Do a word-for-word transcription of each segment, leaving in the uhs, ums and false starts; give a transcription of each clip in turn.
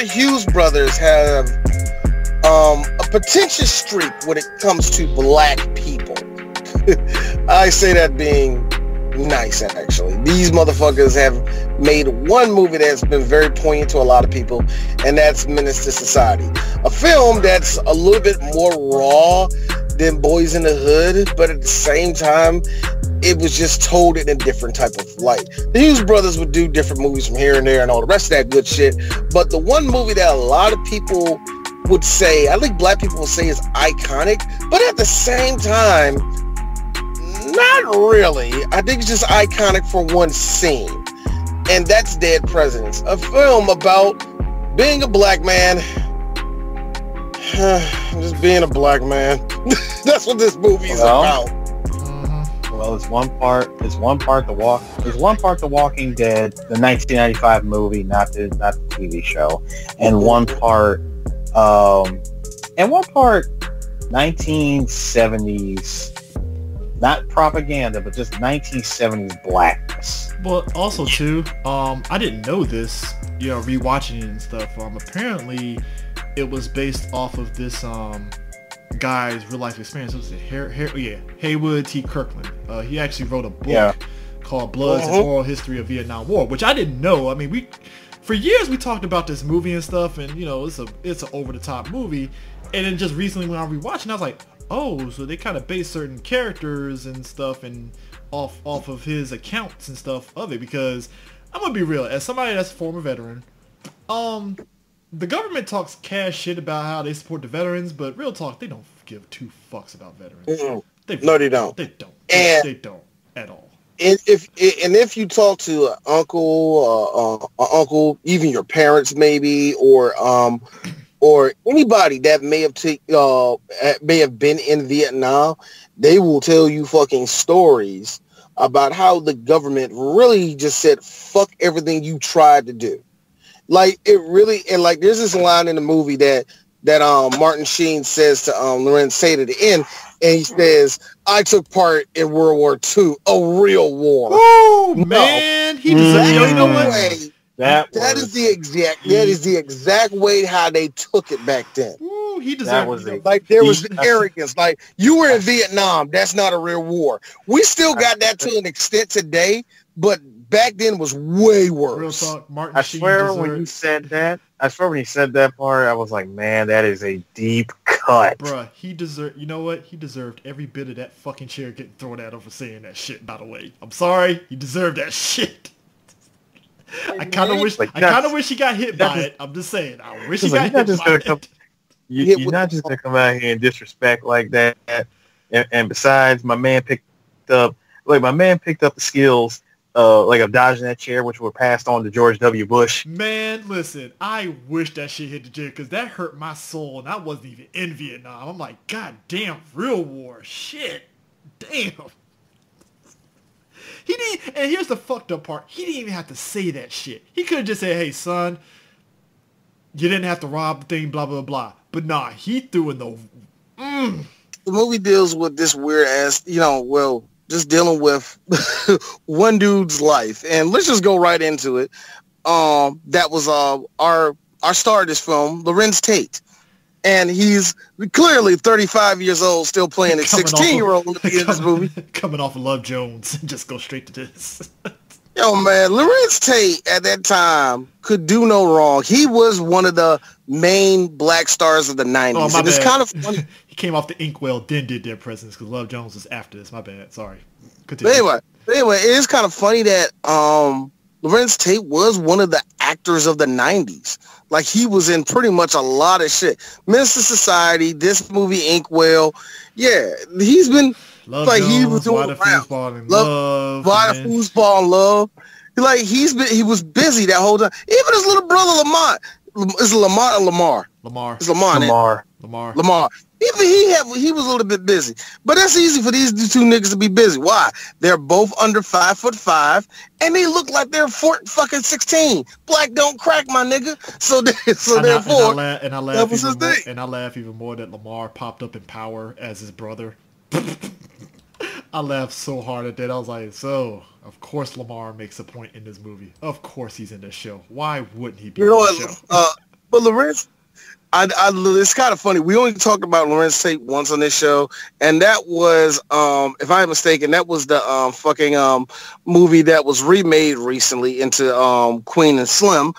the Hughes brothers have um, a pretentious streak when it comes to black people. I say that being nice, actually. These motherfuckers have made one movie that's been very poignant to a lot of people, and that's Menace to Society. A film that's a little bit more raw than Boys in the Hood, but at the same time, it was just told in a different type of light. The Hughes brothers would do different movies from here and there and all the rest of that good shit, but the one movie that a lot of people would say, I think black people would say is iconic, but at the same time, not really. I think it's just iconic for one scene, and that's Dead Presidents, a film about being a black man. Just being a black man. That's what this movie is well, about. Well, it's one part. It's one part the walk. It's one part The Walking Dead, the nineteen ninety-five movie, not the not the T V show, and one part, um, and one part, nineteen seventies. Not propaganda, but just nineteen seventies blackness. But also too, um, I didn't know this. You know, rewatching it and stuff. Um, apparently, it was based off of this um guy's real life experience. What was it? Har- Har- yeah, Haywood T. Kirkland. Uh, he actually wrote a book yeah. called Bloods uh-huh. and Oral History of Vietnam War, which I didn't know. I mean, we for years we talked about this movie and stuff, and you know, it's a it's an over the top movie. And then just recently when I was rewatching, I was like, oh, so they kind of base certain characters and stuff and off off of his accounts and stuff of it, because I'm gonna be real, as somebody that's a former veteran, um, the government talks cash shit about how they support the veterans, but real talk, they don't give two fucks about veterans. Mm-hmm. They, no, they don't. They don't. And they don't at all. And if and if you talk to an uncle, uh, uh, uncle, even your parents maybe, or um. or anybody that may have take, uh, may have been in Vietnam, they will tell you fucking stories about how the government really just said, fuck everything you tried to do. Like, it really, and like, there's this line in the movie that, that um, Martin Sheen says to um, Lorenz Tate at the end, and he says, I took part in World War Two, a real war. Oh, no. Man, he deserves mm. you know what? That, that is the exact that is the exact way how they took it back then. Ooh, he deserved was it. Like there was arrogance. Like you were in Vietnam, that's not a real war. We still got that to an extent today, but back then was way worse. Real talk, Martin I Sheen swear deserved. when you said that, I swear when he said that part, I was like, man, that is a deep cut. Bruh, he deserved, you know what? He deserved every bit of that fucking chair getting thrown at him for saying that shit, by the way. I'm sorry, he deserved that shit. I kind of wish. Like, I kind of wish he got hit by just, it. I'm just saying. I wish he got like, hit by it. Come, you, you're not just gonna come out here and disrespect like that. And, and besides, my man picked up, like my man picked up the skills, uh, like of dodging that chair, which were passed on to George W. Bush. Man, listen, I wish that shit hit the chair because that hurt my soul, and I wasn't even in Vietnam. I'm like, God damn, real war, shit, damn. He didn't, and here's the fucked up part. He didn't even have to say that shit. He could have just said, hey, son, you didn't have to rob the thing, blah, blah, blah. But nah, he threw in the... Mm. The movie deals with this weird-ass, you know, well, just dealing with one dude's life. And let's just go right into it. Um, that was uh, our, our star of this film, Lorenz Tate. And he's clearly thirty-five years old, still playing a sixteen-year-old in this movie. Coming off of Love Jones. Just go straight to this. Yo, man, Lorenz Tate at that time could do no wrong. He was one of the main black stars of the nineties. Oh, my and bad. It's kind of funny. He came off the Inkwell, then did Dead Presidents, because Love Jones was after this. My bad. Sorry. Continue. But anyway, but anyway, it is kind of funny that um, Lorenz Tate was one of the actors of the nineties. Like, he was in pretty much a lot of shit. Menace to Society, this movie, Inkwell. Yeah, he's been... Love like Jones, he was doing Why the Foosball and Love. Why the Foosball and Love. Like, he's been... He was busy that whole time. Even his little brother, Lamont. Is it Lamont or Lamar? Lamar. It's Lamar. Lamar. Lamar. Lamar. Even he had, he was a little bit busy. But that's easy for these two niggas to be busy. Why? They're both under five foot five, and they look like they're four, fucking sixteen. Black don't crack, my nigga. So, they, so and therefore, I, and, I laugh, and, I laugh even more, thing. and I laugh even more that Lamar popped up in Power as his brother. I laughed so hard at that. I was like, so, of course Lamar makes a point in this movie. Of course he's in this show. Why wouldn't he be you know in what, this show? Uh, But Lorenz, I, I, it's kind of funny. We only talked about Lorenz Tate once on this show, and that was, um, if I'm mistaken, that was the um, fucking um, movie that was remade recently into um, Queen and Slim.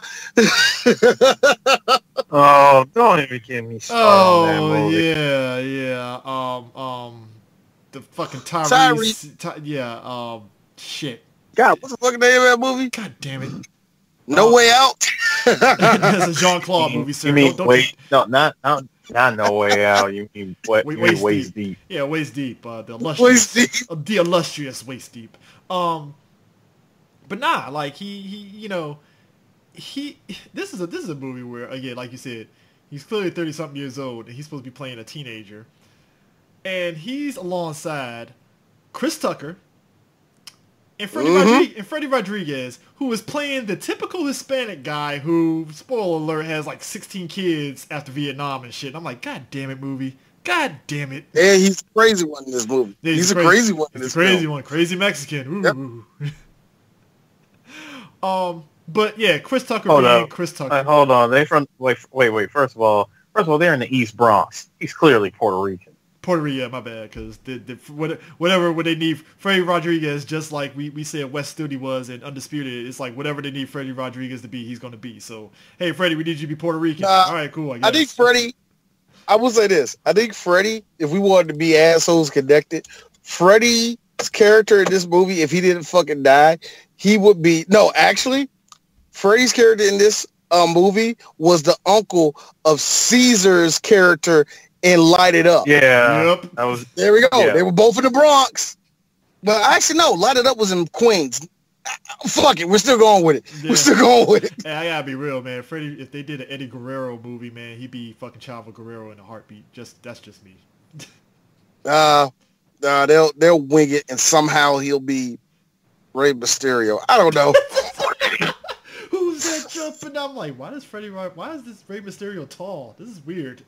Oh, don't even get me started Oh, on that movie. yeah, yeah. Um, um, the fucking Tyrese. Tyrese. Ty, yeah, um, shit. God, what's the fucking name of that movie? God damn it. No um, Way Out. That's a Jean-Claude You, movie, sir. you mean don't, don't wait? No, not not not No Way Out. You mean what? Wait, You mean waist Waist deep. Deep? Yeah, waist deep. Uh, the illustrious, Waist Deep. uh, the illustrious waist deep. Um, but nah, like he, he, you know, he. This is a this is a movie where again, like you said, he's clearly thirty something years old, and he's supposed to be playing a teenager, and he's alongside Chris Tucker and Freddie, Mm-hmm. Rodriguez, and Freddie Rodriguez, who is playing the typical Hispanic guy who, spoiler alert, has like sixteen kids after Vietnam and shit. And I'm like, God damn it, movie. God damn it. Yeah, he's the crazy one in this movie. Yeah, he's, he's a crazy, crazy one in he's this a crazy film. one. Crazy Mexican. Ooh. Yep. um, but yeah, Chris Tucker Hold being up. Chris Tucker. Uh, hold on. They from wait wait wait. First of all, first of all, they're in the East Bronx. He's clearly Puerto Rican. Puerto Rico, yeah, my bad, because the, the, whatever what they need, Freddie Rodriguez, just like we, we said West Studi was in Undisputed, it's like whatever they need Freddie Rodriguez to be, he's going to be. So, hey, Freddie, we need you to be Puerto Rican. Nah, all right, cool, I guess. I think Freddie, I will say this, I think Freddie, if we wanted to be assholes connected, Freddie's character in this movie, if he didn't fucking die, he would be, no, actually, Freddie's character in this uh, movie was the uncle of Caesar's character and Light It Up. Yeah. Yep. That was. There we go. Yeah. They were both in the Bronx. But actually, no. Light It Up was in Queens. Fuck it. We're still going with it. Yeah. We're still going with it. Hey, I gotta be real, man. Freddie, if they did an Eddie Guerrero movie, man, he'd be fucking Chavo Guerrero in a heartbeat. Just That's just me. Uh, uh, they'll they'll wing it, and somehow he'll be Rey Mysterio. I don't know. Who's that jumping? I'm like, why does Freddie? Why is this Rey Mysterio tall? This is weird.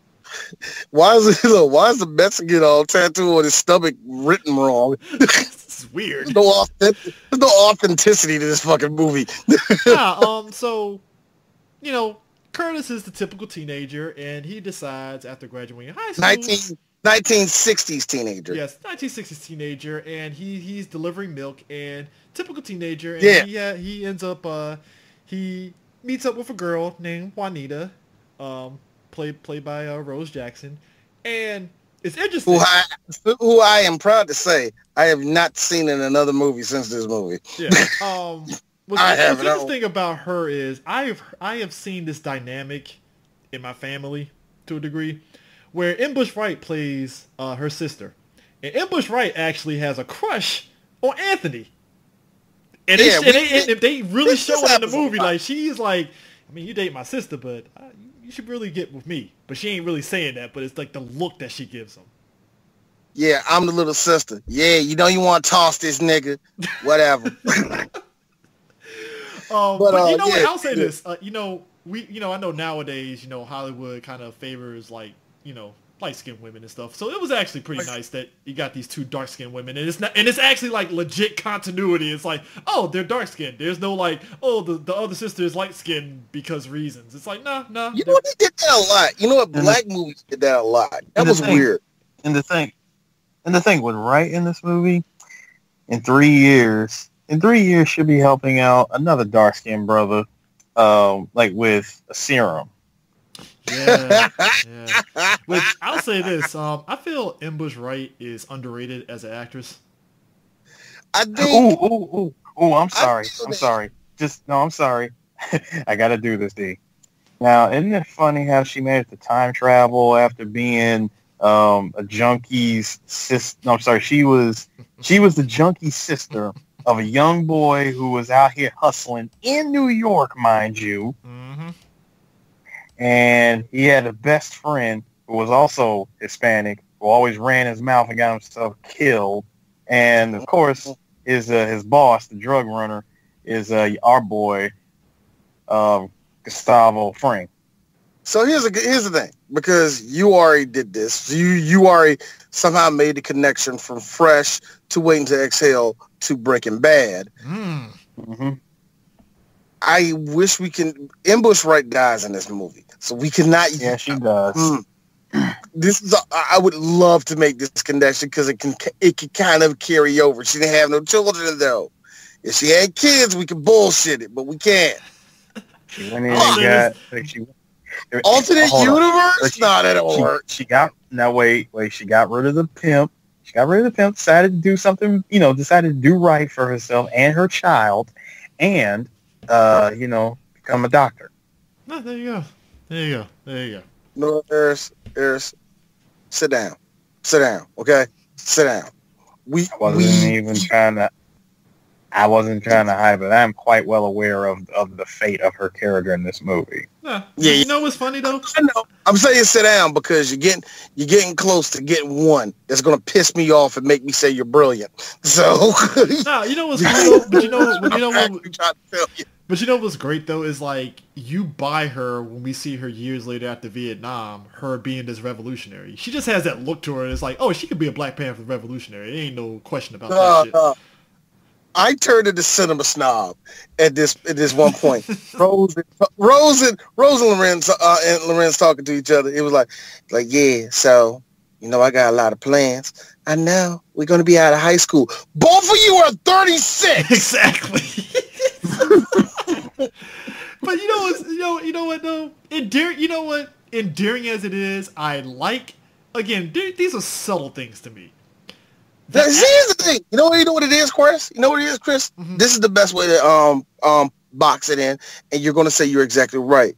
Why is it? Look, why is the Mexican all tattoo on his stomach written wrong? This is weird. There's no, authentic, there's no authenticity to this fucking movie. yeah, um, so, you know, Curtis is the typical teenager, and he decides after graduating high school... nineteen, nineteen sixties teenager. Yes, nineteen sixties teenager, and he, he's delivering milk, and typical teenager, and Yeah. he, uh, he ends up, uh, he meets up with a girl named Juanita, um... Played played by uh, Rose Jackson, and it's interesting. Who I, who I am proud to say I have not seen in another movie since this movie. Yeah. Um. What's, I what's have interesting about her is I have I have seen this dynamic in my family to a degree, where M. Bush Wright plays uh, her sister, and M. Bush Wright actually has a crush on Anthony, and, Yeah, they, we- and, they, and if they really this- show this it in the happens a movie, lot. like she's like, I mean, you date my sister, but I, you should really get with me. But she ain't really saying that, but it's like the look that she gives him. Yeah, I'm the little sister. Yeah, you know you want to toss this nigga. Whatever. Um, But, but, you uh, know what? yeah, I'll say yeah. this. Uh, you know, we, you know, I know nowadays, you know, Hollywood kind of favors like, you know, light-skinned women and stuff. So it was actually pretty nice that you got these two dark-skinned women, and it's not, and it's actually like legit continuity. It's like, oh, they're dark-skinned. There's no like, oh, the, the other sister is light-skinned because reasons. It's like, nah, nah. You know what? They did that a lot. You know what? Black movies did that a lot. That And the was thing- weird. And the thing, and the thing with Wright in this movie, in three years, in three years, she'll be helping out another dark skinned brother, um, like with a serum. Yeah, yeah. Which I'll say this. Um, I feel M. Bush Wright is underrated as an actress. I Ooh, think. ooh, ooh, ooh! I'm sorry. feel I'm that- sorry. Just no, I'm sorry. I gotta do this, D. Now, isn't it funny how she managed to time travel after being um, a junkie's sister? No, I'm sorry. She was she was the junkie sister of a young boy who was out here hustling in New York, mind you. Mm-hmm. And he had a best friend who was also Hispanic, who always ran his mouth and got himself killed. And of course, his uh, his boss, the drug runner, is uh, our boy um, Gustavo Fring. So here's a here's the thing, because you already did this. You you already somehow made the connection from Fresh to Waiting to Exhale to Breaking Bad. Mm. Mm-hmm. I wish we can. Ambush Wright dies in this movie, so we cannot. Yeah, she does. Mm, this is. A, I would love to make this connection because it can. It can kind of carry over. She didn't have no children though. If she had kids, we could bullshit it, but we can't. She went in and got. Like, she, alternate universe? She, nah, that don't she, work. She got. No, wait, wait. She got rid of the pimp. She got rid of the pimp. Decided to do something. You know, decided to do right for herself and her child, and. Uh, you know, become a doctor. No, there you go. There you go. There you go. No, Eris, Eris, sit down. Sit down, okay? Sit down. We, I wasn't we, even trying to, I wasn't trying to hide, but I'm quite well aware of, of the fate of her character in this movie. Nah, yeah, you know what's funny, though? I know. I'm saying sit down because you're getting, you're getting close to getting one that's going to piss me off and make me say you're brilliant. So... nah, you know what's funny, though? But you know, but you know what... trying to tell you. But you know what's great, though, is, like, you buy her when we see her years later after Vietnam, her being this revolutionary. She just has that look to her. It's like, oh, she could be a Black Panther revolutionary. There ain't no question about uh, that shit. Uh, I turned into cinema snob at this at this one point. Rose, Rose, and Rose and Lorenz uh, and Lorenz talking to each other. It was like, like, yeah, so, you know, I got a lot of plans. I know. We're going to be out of high school. Both of you are thirty-six. Exactly. But you know what? You know, you know what though? Endearing, you know what? Endearing as it is, I like. Again, these are subtle things to me. The, here's the thing. You know what? You know what it is, Chris. You know what it is, Chris. Mm-hmm. This is the best way to um um box it in, and you're going to say you're exactly right.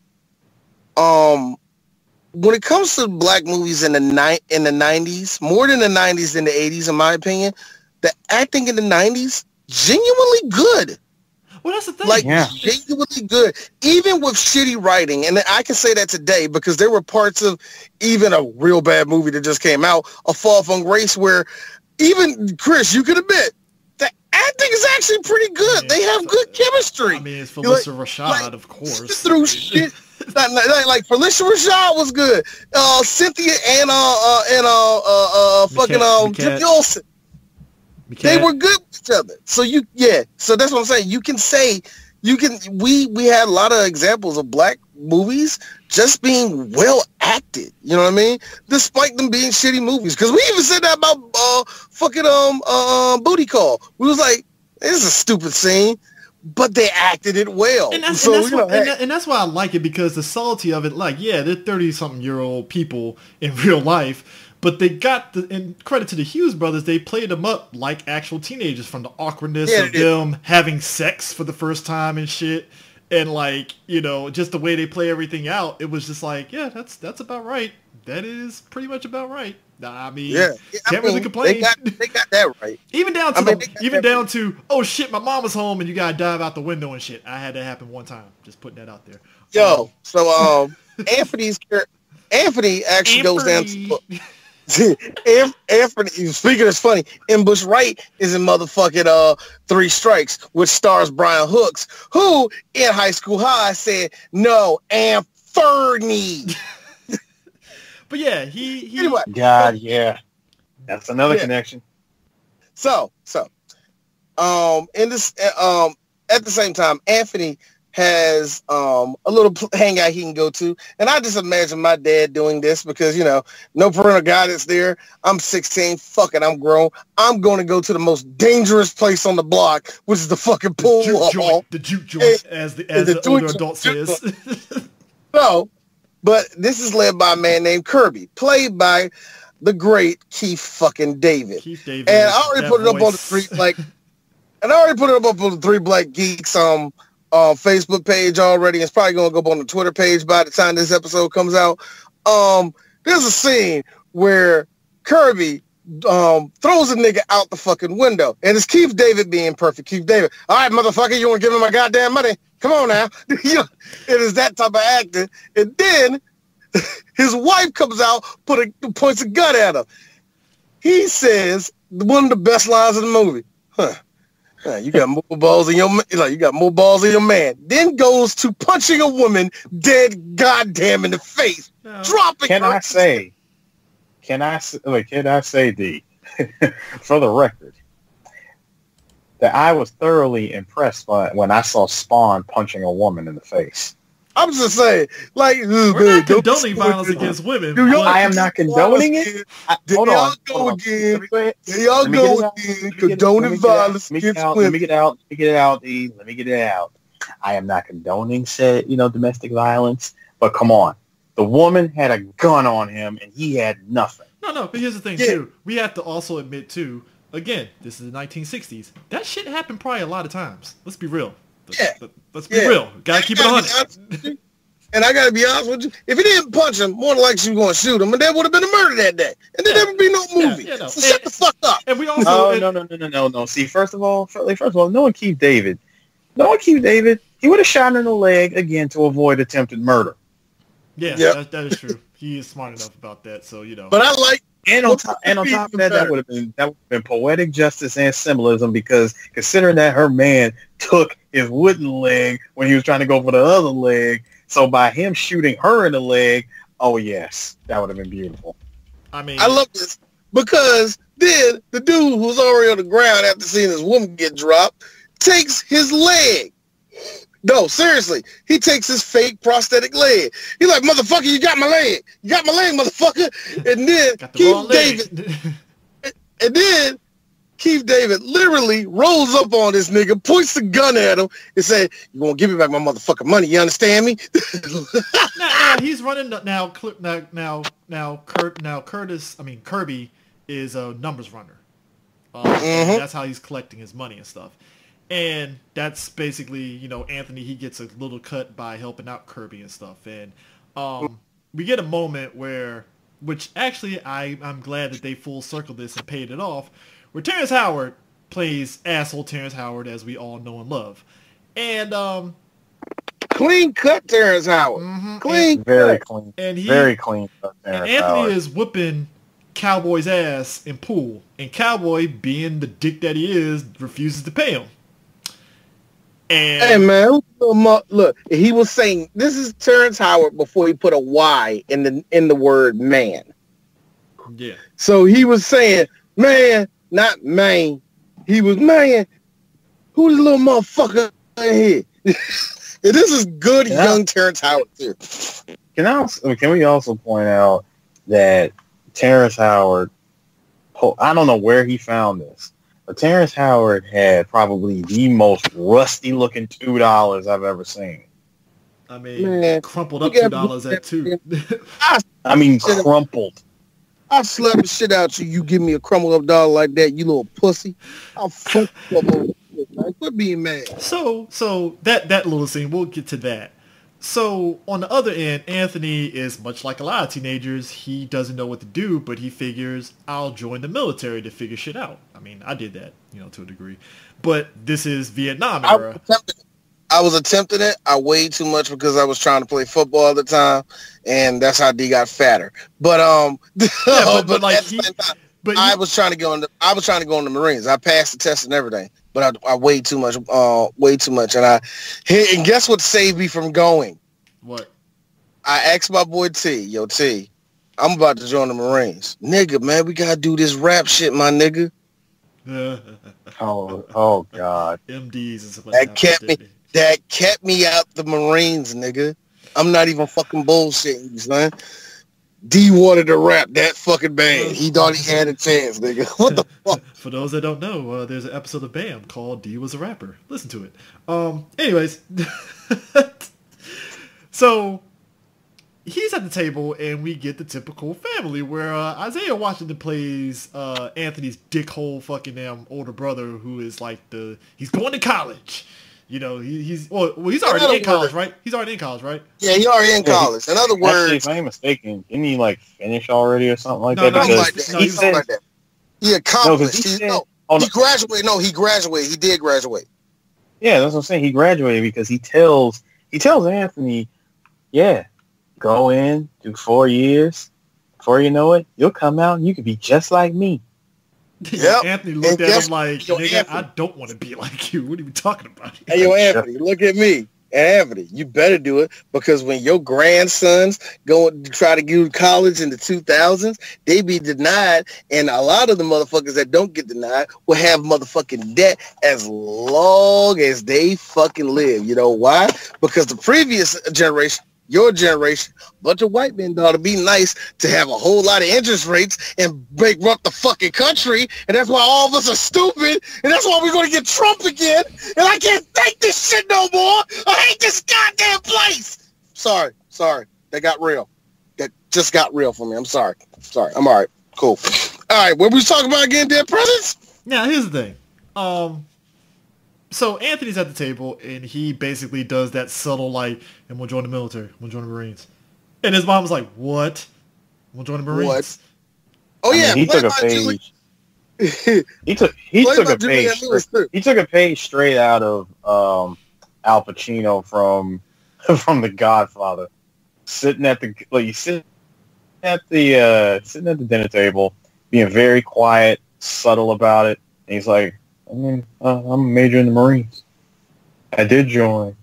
Um, when it comes to Black movies in the ni- in the nineties, more than the nineties than the eighties, in my opinion, the acting in the nineties genuinely good. Well, that's the thing. Like, yeah. genuinely good. Even with shitty writing. And I can say that today because there were parts of even a real bad movie that just came out, A Fall from Grace, where even, Chris, you could admit, the acting is actually pretty good. Yeah, they have good chemistry. I mean, it's Felicia like, Rashad, like, of course. Through shit. like, like, like, Felicia Rashad was good. Uh, Cynthia and, uh, uh, and, uh, uh, uh fucking, um, Jimmy Olsen. They were good with each other. So you, yeah. So that's what I'm saying. You can say, you can, we, we had a lot of examples of Black movies just being well acted. You know what I mean? Despite them being shitty movies. Because we even said that about, uh, fucking, um, uh, Booty Call. We was like, this is a stupid scene, but they acted it well. And that's, so, and that's, you know, what, hey. and, that, and that's why I like it, because the subtlety of it, like, yeah, they're thirty-something year old people in real life, but they got the, and credit to the Hughes brothers, they played them up like actual teenagers, from the awkwardness yeah, of them having sex for the first time and shit. And like, you know, just the way they play everything out, it was just like, yeah, that's that's about right. That is pretty much about right. I mean, yeah. can't I mean, really complain. They got, they got that right. Even down to I mean, the, even down right. to, oh shit, my mom was home and you gotta dive out the window and shit. I had that happen one time. Just putting that out there. Yo, um, so um, Anthony's Anthony actually Anthony. goes down to. Anthony, speaking is funny, Ambush Wright is in motherfucking uh Three Strikes, which stars Brian Hooks, who in High School High said no, Anthony. But yeah, he he. Anyway, God, yeah, that's another yeah. connection. So, so, um, in this, um, at the same time, Anthony has um a little hangout he can go to, and I just imagine my dad doing this because, you know, no parental guidance there. I'm sixteen, fuck it, I'm grown. I'm going to go to the most dangerous place on the block, which is the fucking pool the juke hall. Joint, the juke joint, and, as the as the, the older adult says. So, but this is led by a man named Kirby, played by the great Keith fucking David. Keith David, and I already put it voice. up on the three like, and I already put it up on the Three Black Geeks um. Uh, Facebook page already. It's probably going to go up on the Twitter page by the time this episode comes out. Um, there's a scene where Kirby um, throws a nigga out the fucking window, and it's Keith David being perfect. Keith David, all right, motherfucker, you want to give me my goddamn money? Come on now. You know, it is that type of acting. And then his wife comes out, put a, points a gun at him. He says one of the best lines of the movie. Huh. Uh, you got more balls in your like you got more balls in your man. Then goes to punching a woman dead goddamn in the face, no. dropping. Can her. I say? Can I wait? Can I say, D, for the record, that I was thoroughly impressed by when I saw Spawn punching a woman in the face. I'm just saying, like, we're man, not condoning violence against women. Do I am not condoning it. I, hold y'all on, go hold on. again. There y'all go again. Condoning violence against women. Let me get out. Let me get it out. E. Let me get it out. I am not condoning said, you know, domestic violence. But come on, the woman had a gun on him, and he had nothing. No, no. But here's the thing, yeah. too. We have to also admit, too. Again, this is the nineteen sixties. That shit happened probably a lot of times. Let's be real. Let's, yeah. let's be yeah. real. Gotta keep it on it. And I gotta be honest with you, if he didn't punch him, more than likely she was gonna shoot him, and there would have been a murder that day, and there yeah. never be no movie. Yeah, yeah, no. So and, shut the fuck up. And we also no, and, no, no, no, no, no, no. See, first of all, first of all, no one Keith David, no one Keith David. He would have shot him in the leg again to avoid attempted murder. Yeah, yep. that, that is true. He is smart enough about that, so you know. But I like. And on top, and on top of that, that would have been that would have been poetic justice and symbolism, because considering that her man took his wooden leg when he was trying to go for the other leg, so by him shooting her in the leg, oh yes, that would have been beautiful. I mean, I love this because then the dude who's already on the ground after seeing his woman get dropped takes his leg. No, seriously. He takes his fake prosthetic leg. He's like, motherfucker, you got my leg. You got my leg, motherfucker. And then the Keith David, and, and then Keith David literally rolls up on this nigga, points the gun at him, and say, you won't give me back my motherfucking money. You understand me? now, now he's running now. Now, now, now, Kurt, now Curtis. I mean, Kirby is a numbers runner. Um, mm-hmm. That's how he's collecting his money and stuff. And that's basically, you know, Anthony, he gets a little cut by helping out Kirby and stuff. And um, we get a moment where, which actually I, I'm glad that they full circled this and paid it off, where Terrence Howard plays asshole Terrence Howard, as we all know and love. And um, clean cut Terrence Howard. Mm-hmm, clean and, Very clean. And he, Very clean cut Terrence and Anthony Howard. is whooping Cowboy's ass in pool. And Cowboy, being the dick that he is, refuses to pay him. And hey man, look, he was saying this is Terrence Howard before he put a Y in the in the word man. Yeah. So he was saying man, not man. He was man. Who's the little motherfucker in here? And this is good can young I, Terrence Howard too. Can I also, can we also point out that Terrence Howard? I don't know where he found this. But Terrence Howard had probably the most rusty-looking two dollars I've ever seen. I mean, man, crumpled up two dollars at two. I, I mean, crumpled. I'll slap the shit out you. You give me a crumpled up dollar like that, you little pussy. I'll fuck you up over shit, man. Quit being mad. So, so that that little scene, we'll get to that. So, on the other end, Anthony is much like a lot of teenagers. He doesn't know what to do, but he figures, I'll join the military to figure shit out. I mean, I did that, you know, to a degree. But this is Vietnam era. I, I was attempting it. I weighed too much because I was trying to play football at the time, and that's how D got fatter. But um, yeah, but, but like, at the he, same time, but I he, was trying to go in. The, I was trying to go in the Marines. I passed the test and everything, but I, I weighed too much. Uh, way too much, and I and guess what saved me from going? What? I asked my boy T, yo T, I'm about to join the Marines. Nigga, man, we gotta do this rap shit, my nigga. oh, oh God. M Ds and stuff like that. That kept me that kept me out the Marines, nigga. I'm not even fucking bullshitting you, son. D wanted to rap that fucking bad. He thought he had a chance, nigga. What the fuck? For those that don't know, uh, there's an episode of BAM called D Was a Rapper. Listen to it. Um, anyways. So, he's at the table, and we get the typical family where uh, Isaiah Washington plays uh, Anthony's dickhole fucking damn older brother, who is like the he's going to college. You know, he, he's well, well, he's already in, in college, right? He's already in college, right? Yeah, he's already in college. In other words, actually, if I'm mistaken, didn't he like finish already or something like no, that? No, something like that. No, he, he, said, like that. He accomplished. No, he, he, said, no, oh, he graduated. No, he graduated. He did graduate. Yeah, that's what I'm saying. He graduated because he tells he tells Anthony. Yeah, go in, do four years. Before you know it, you'll come out and you could be just like me. Yeah. Anthony looked and at him like, nigga, Anthony, I don't want to be like you. What are you talking about? Hey, yo, Anthony, look at me. Anthony, you better do it, because when your grandsons go to try to go to college in the two thousands, they be denied, and a lot of the motherfuckers that don't get denied will have motherfucking debt as long as they fucking live. You know why? Because the previous generation, your generation, bunch of white men ought to be nice to have a whole lot of interest rates and bankrupt the fucking country, and that's why all of us are stupid, and that's why we're going to get Trump again, and I can't take this shit no more. I hate this goddamn place. Sorry, sorry. That got real. That just got real for me. I'm sorry. Sorry. I'm all right. Cool. All right, what we was talking about again, dead presidents? Now, here's the thing. Um... So Anthony's at the table, and he basically does that subtle, like, I'm going to join the military. I'm going to join the Marines. And his mom was like, what? I'm going to join the Marines. What? Oh, I yeah. mean, he took a page. he took he took a page. Straight, he took a page straight out of um, Al Pacino from from The Godfather, sitting at the like you sit at the uh, sitting at the dinner table, being very quiet, subtle about it. And he's like, I mean, uh, I'm a major in the Marines. I did join.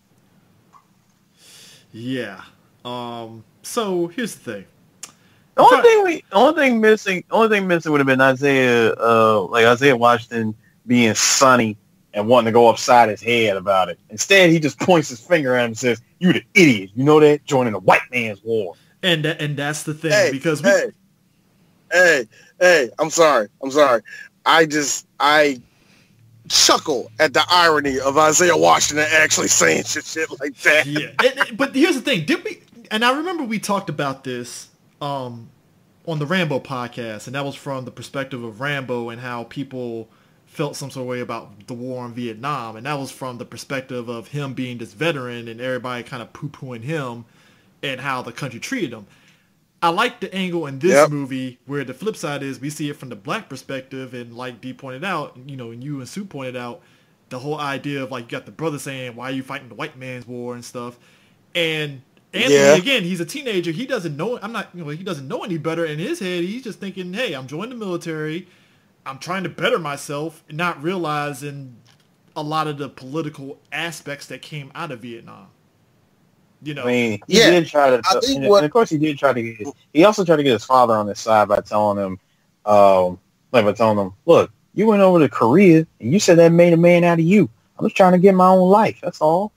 Yeah. Um. So here's the thing. The only thing we, only thing missing, only thing missing would have been Isaiah, uh, like Isaiah Washington being sunny and wanting to go upside his head about it. Instead, he just points his finger at him and says, "You the idiot! You know that? Joining the white man's war." And that, and that's the thing, hey, because we, hey, hey, hey, I'm sorry, I'm sorry. I just I. chuckle at the irony of Isaiah Washington actually saying shit, shit like that. Yeah, and, and, but here's the thing: did we? And I remember we talked about this um, on the Rambo podcast, and that was from the perspective of Rambo and how people felt some sort of way about the war in Vietnam, and that was from the perspective of him being this veteran and everybody kind of poo-pooing him and how the country treated him. I like the angle in this yep. movie where the flip side is we see it from the black perspective, and like Dee pointed out, you know, and you and Sue pointed out, the whole idea of like you got the brother saying, why are you fighting the white man's war and stuff. And Anthony, yeah. again, he's a teenager. He doesn't know, I'm not, you know, he doesn't know any better in his head. He's just thinking, hey, I'm joining the military. I'm trying to better myself, and not realizing a lot of the political aspects that came out of Vietnam. You know, I mean, he yeah, did try to, and, what, and of course he did try to get, his, he also tried to get his father on his side by telling him, um, like by telling him, look, you went over to Korea and you said that made a man out of you. I'm just trying to get my own life. That's all.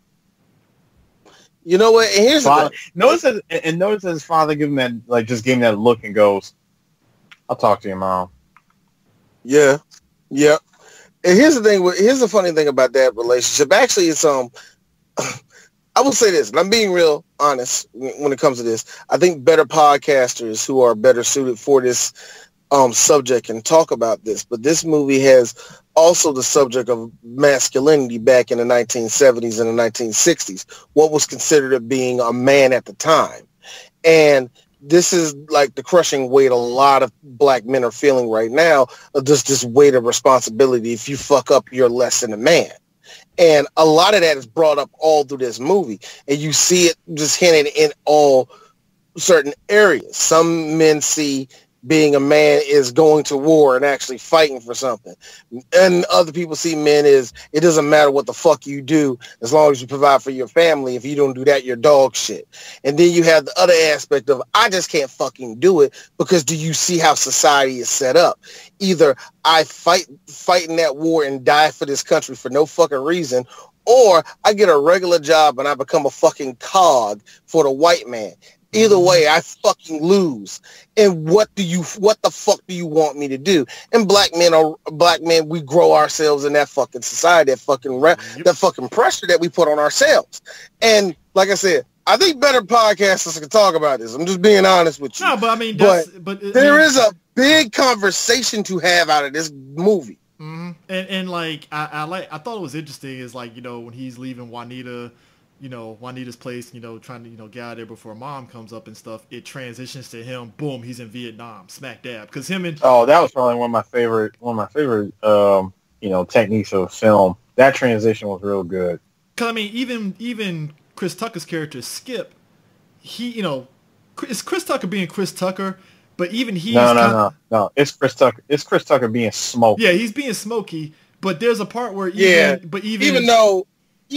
You know what? And here's father, the notice that, and notice that his father gave him that, like, just gave him that look and goes, I'll talk to your mom. Yeah. Yeah. And here's the thing. Here's the funny thing about that relationship. Actually, it's, um, I will say this, and I'm being real honest when it comes to this. I think better podcasters who are better suited for this um, subject can talk about this. But this movie has also the subject of masculinity back in the nineteen seventies and the nineteen sixties. What was considered being a man at the time. And this is like the crushing weight a lot of black men are feeling right now, of just this weight of responsibility. If you fuck up, you're less than a man. And a lot of that is brought up all through this movie. And you see it just hinted in all certain areas. Some men see being a man is going to war and actually fighting for something. And other people see men as, it doesn't matter what the fuck you do as long as you provide for your family. If you don't do that, you're dog shit. And then you have the other aspect of, I just can't fucking do it, because do you see how society is set up? Either I fight fight in that war and die for this country for no fucking reason, or I get a regular job and I become a fucking cog for the white man. Either way, I fucking lose. And what do you, what the fuck do you want me to do? And black men are, black men, we grow ourselves in that fucking society, that fucking, re- yep. that fucking pressure that we put on ourselves. And like I said, I think better podcasters can talk about this. I'm just being honest with you. No, but I mean, but, but it, there I mean, is a big conversation to have out of this movie. Mm-hmm. And, and like, I, I like, I thought it was interesting is like, you know, when he's leaving Juanita, you know, Juanita's place, you know, trying to, you know, get out of there before mom comes up and stuff, it transitions to him, boom, he's in Vietnam, smack dab. Because him and... Oh, that was probably one of my favorite, one of my favorite, um, you know, techniques of film. That transition was real good. Because, I mean, even even Chris Tucker's character, Skip, he, you know, it's Chris Tucker being Chris Tucker, but even he's... No, no, no, no. It's Chris Tucker. It's Chris Tucker being smoky. Yeah, he's being smoky, but there's a part where even... Yeah, but even, even though...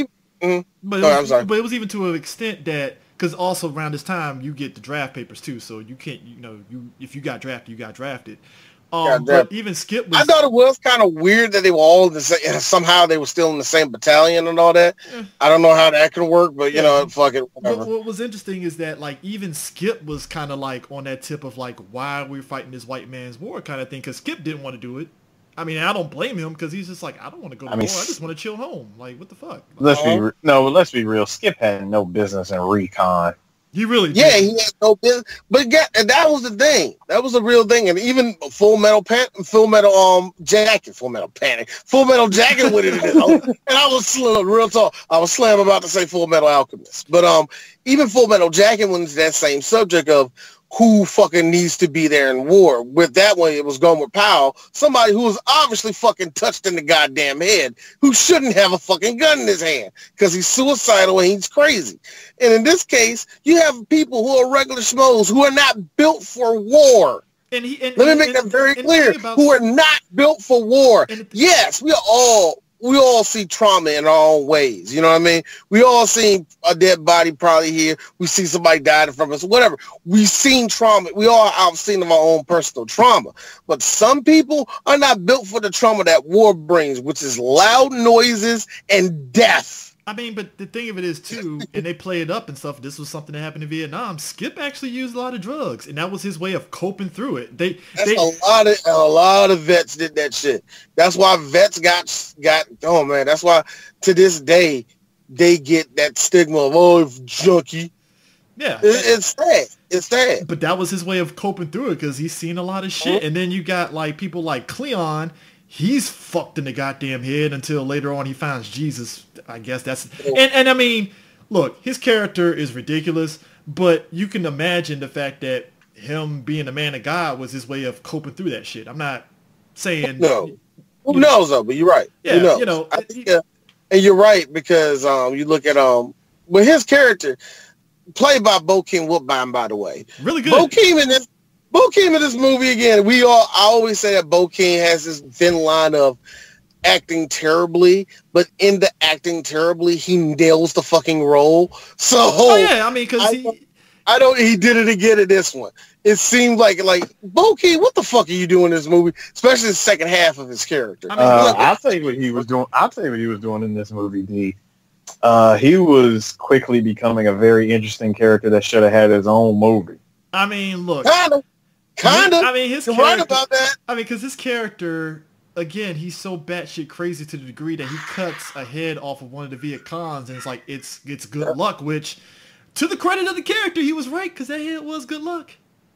Mm-hmm. But, it Oh, was, I'm sorry. but it was even to an extent that, because also around this time you get the draft papers too, so you can't, you know, you if you got drafted, you got drafted. Um, Yeah, but even Skip I was. thought it was kind of weird that they were all in the same, somehow they were still in the same battalion and all that. Eh, I don't know how that can work, but you yeah, know, but, fuck it, but whatever. what was interesting is that like even Skip was kind of like on that tip of like why we're fighting this white man's war kind of thing, because Skip didn't want to do it. I mean, I don't blame him because he's just like, I don't want to go to I mean, war. I just want to chill home. Like, what the fuck? Like, let's be Uh-huh. re- no, let's be real. Skip had no business in recon. he really Yeah, did. he had no business. But get, and that was the thing. That was the real thing. And even Full Metal Pan, Full Metal um Jacket, Full Metal Panic, Full Metal Jacket with it in it. And I was sl- real talk. I was slam about to say Full Metal Alchemist. But um, even Full Metal Jacket went into that same subject of who fucking needs to be there in war. With that one, it was Gomer Powell, somebody who was obviously fucking touched in the goddamn head, who shouldn't have a fucking gun in his hand because he's suicidal and he's crazy. And in this case, you have people who are regular schmoes who are not built for war. And he, and, Let me and, make and, that very and clear. about, Who are not built for war. And- Yes, we are all we all see trauma in our own ways. You know what I mean? We all seen a dead body probably here. We see somebody died from us, whatever. We've seen trauma. We all have seen of our own personal trauma. But some people are not built for the trauma that war brings, which is loud noises and death. I mean, but the thing of it is too, and they play it up and stuff. This was something that happened in Vietnam. Skip actually used a lot of drugs, and that was his way of coping through it. They, That's they, a lot of a lot of vets did that shit. That's why vets got got. Oh man, that's why to this day they get that stigma of oh junkie. yeah, It, it's sad. It's sad. but that was his way of coping through it because he's seen a lot of shit. Mhm. And then you got like people like Cleon. He's fucked in the goddamn head until later on he finds Jesus. I guess that's and and I mean, look, his character is ridiculous, but you can imagine the fact that him being a man of God was his way of coping through that shit. I'm not saying No, who you know, knows though? But you're right. Yeah, Who knows? you know, I think, uh, and you're right because um, you look at um, with his character played by Bokeem Woodbine, by the way. really good. Bokeem in this Bokeem in this movie again. We all I always say that Bokeem has this thin line of acting terribly, but in the acting terribly, he nails the fucking role. So Oh yeah, I mean, because I, he. I don't. He did it again in this one. It seemed like like Bokeem, what the fuck are you doing in this movie? Especially the second half of his character. I mean, Uh, look, I'll tell you what he was doing. I'll tell you what he was doing in this movie, D. Uh, he was quickly becoming a very interesting character that should have had his own movie. I mean, look. Kinda, kinda. I mean, his You're character, right about that. I mean, because his character, again, he's so batshit crazy to the degree that he cuts a head off of one of the Viet Cons, and it's like it's it's good luck. Which, to the credit of the character, he was right because that head was good luck.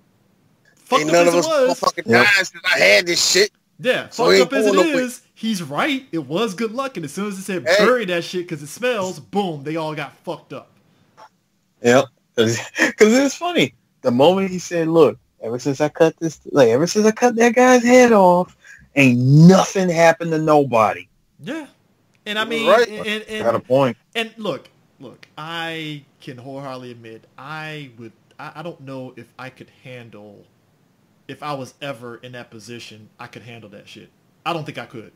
Fucked Ain't up none as of it us was, fucking Yep. died since I had this shit. yeah. So he Fucked up ain't as it pulling no is, he's right. It was good luck, and as soon as it said Hey. bury that shit because it smells, boom, they all got fucked up. Yep. Because it's funny. The moment he said, "Look, ever since I cut this, like ever since I cut that guy's head off, ain't nothing happened to nobody." Yeah, and I You're mean, right. and, and, Got a point. And look, look, I can wholeheartedly admit I would. I, I don't know if I could handle. If I was ever in that position, I could handle that shit. I don't think I could.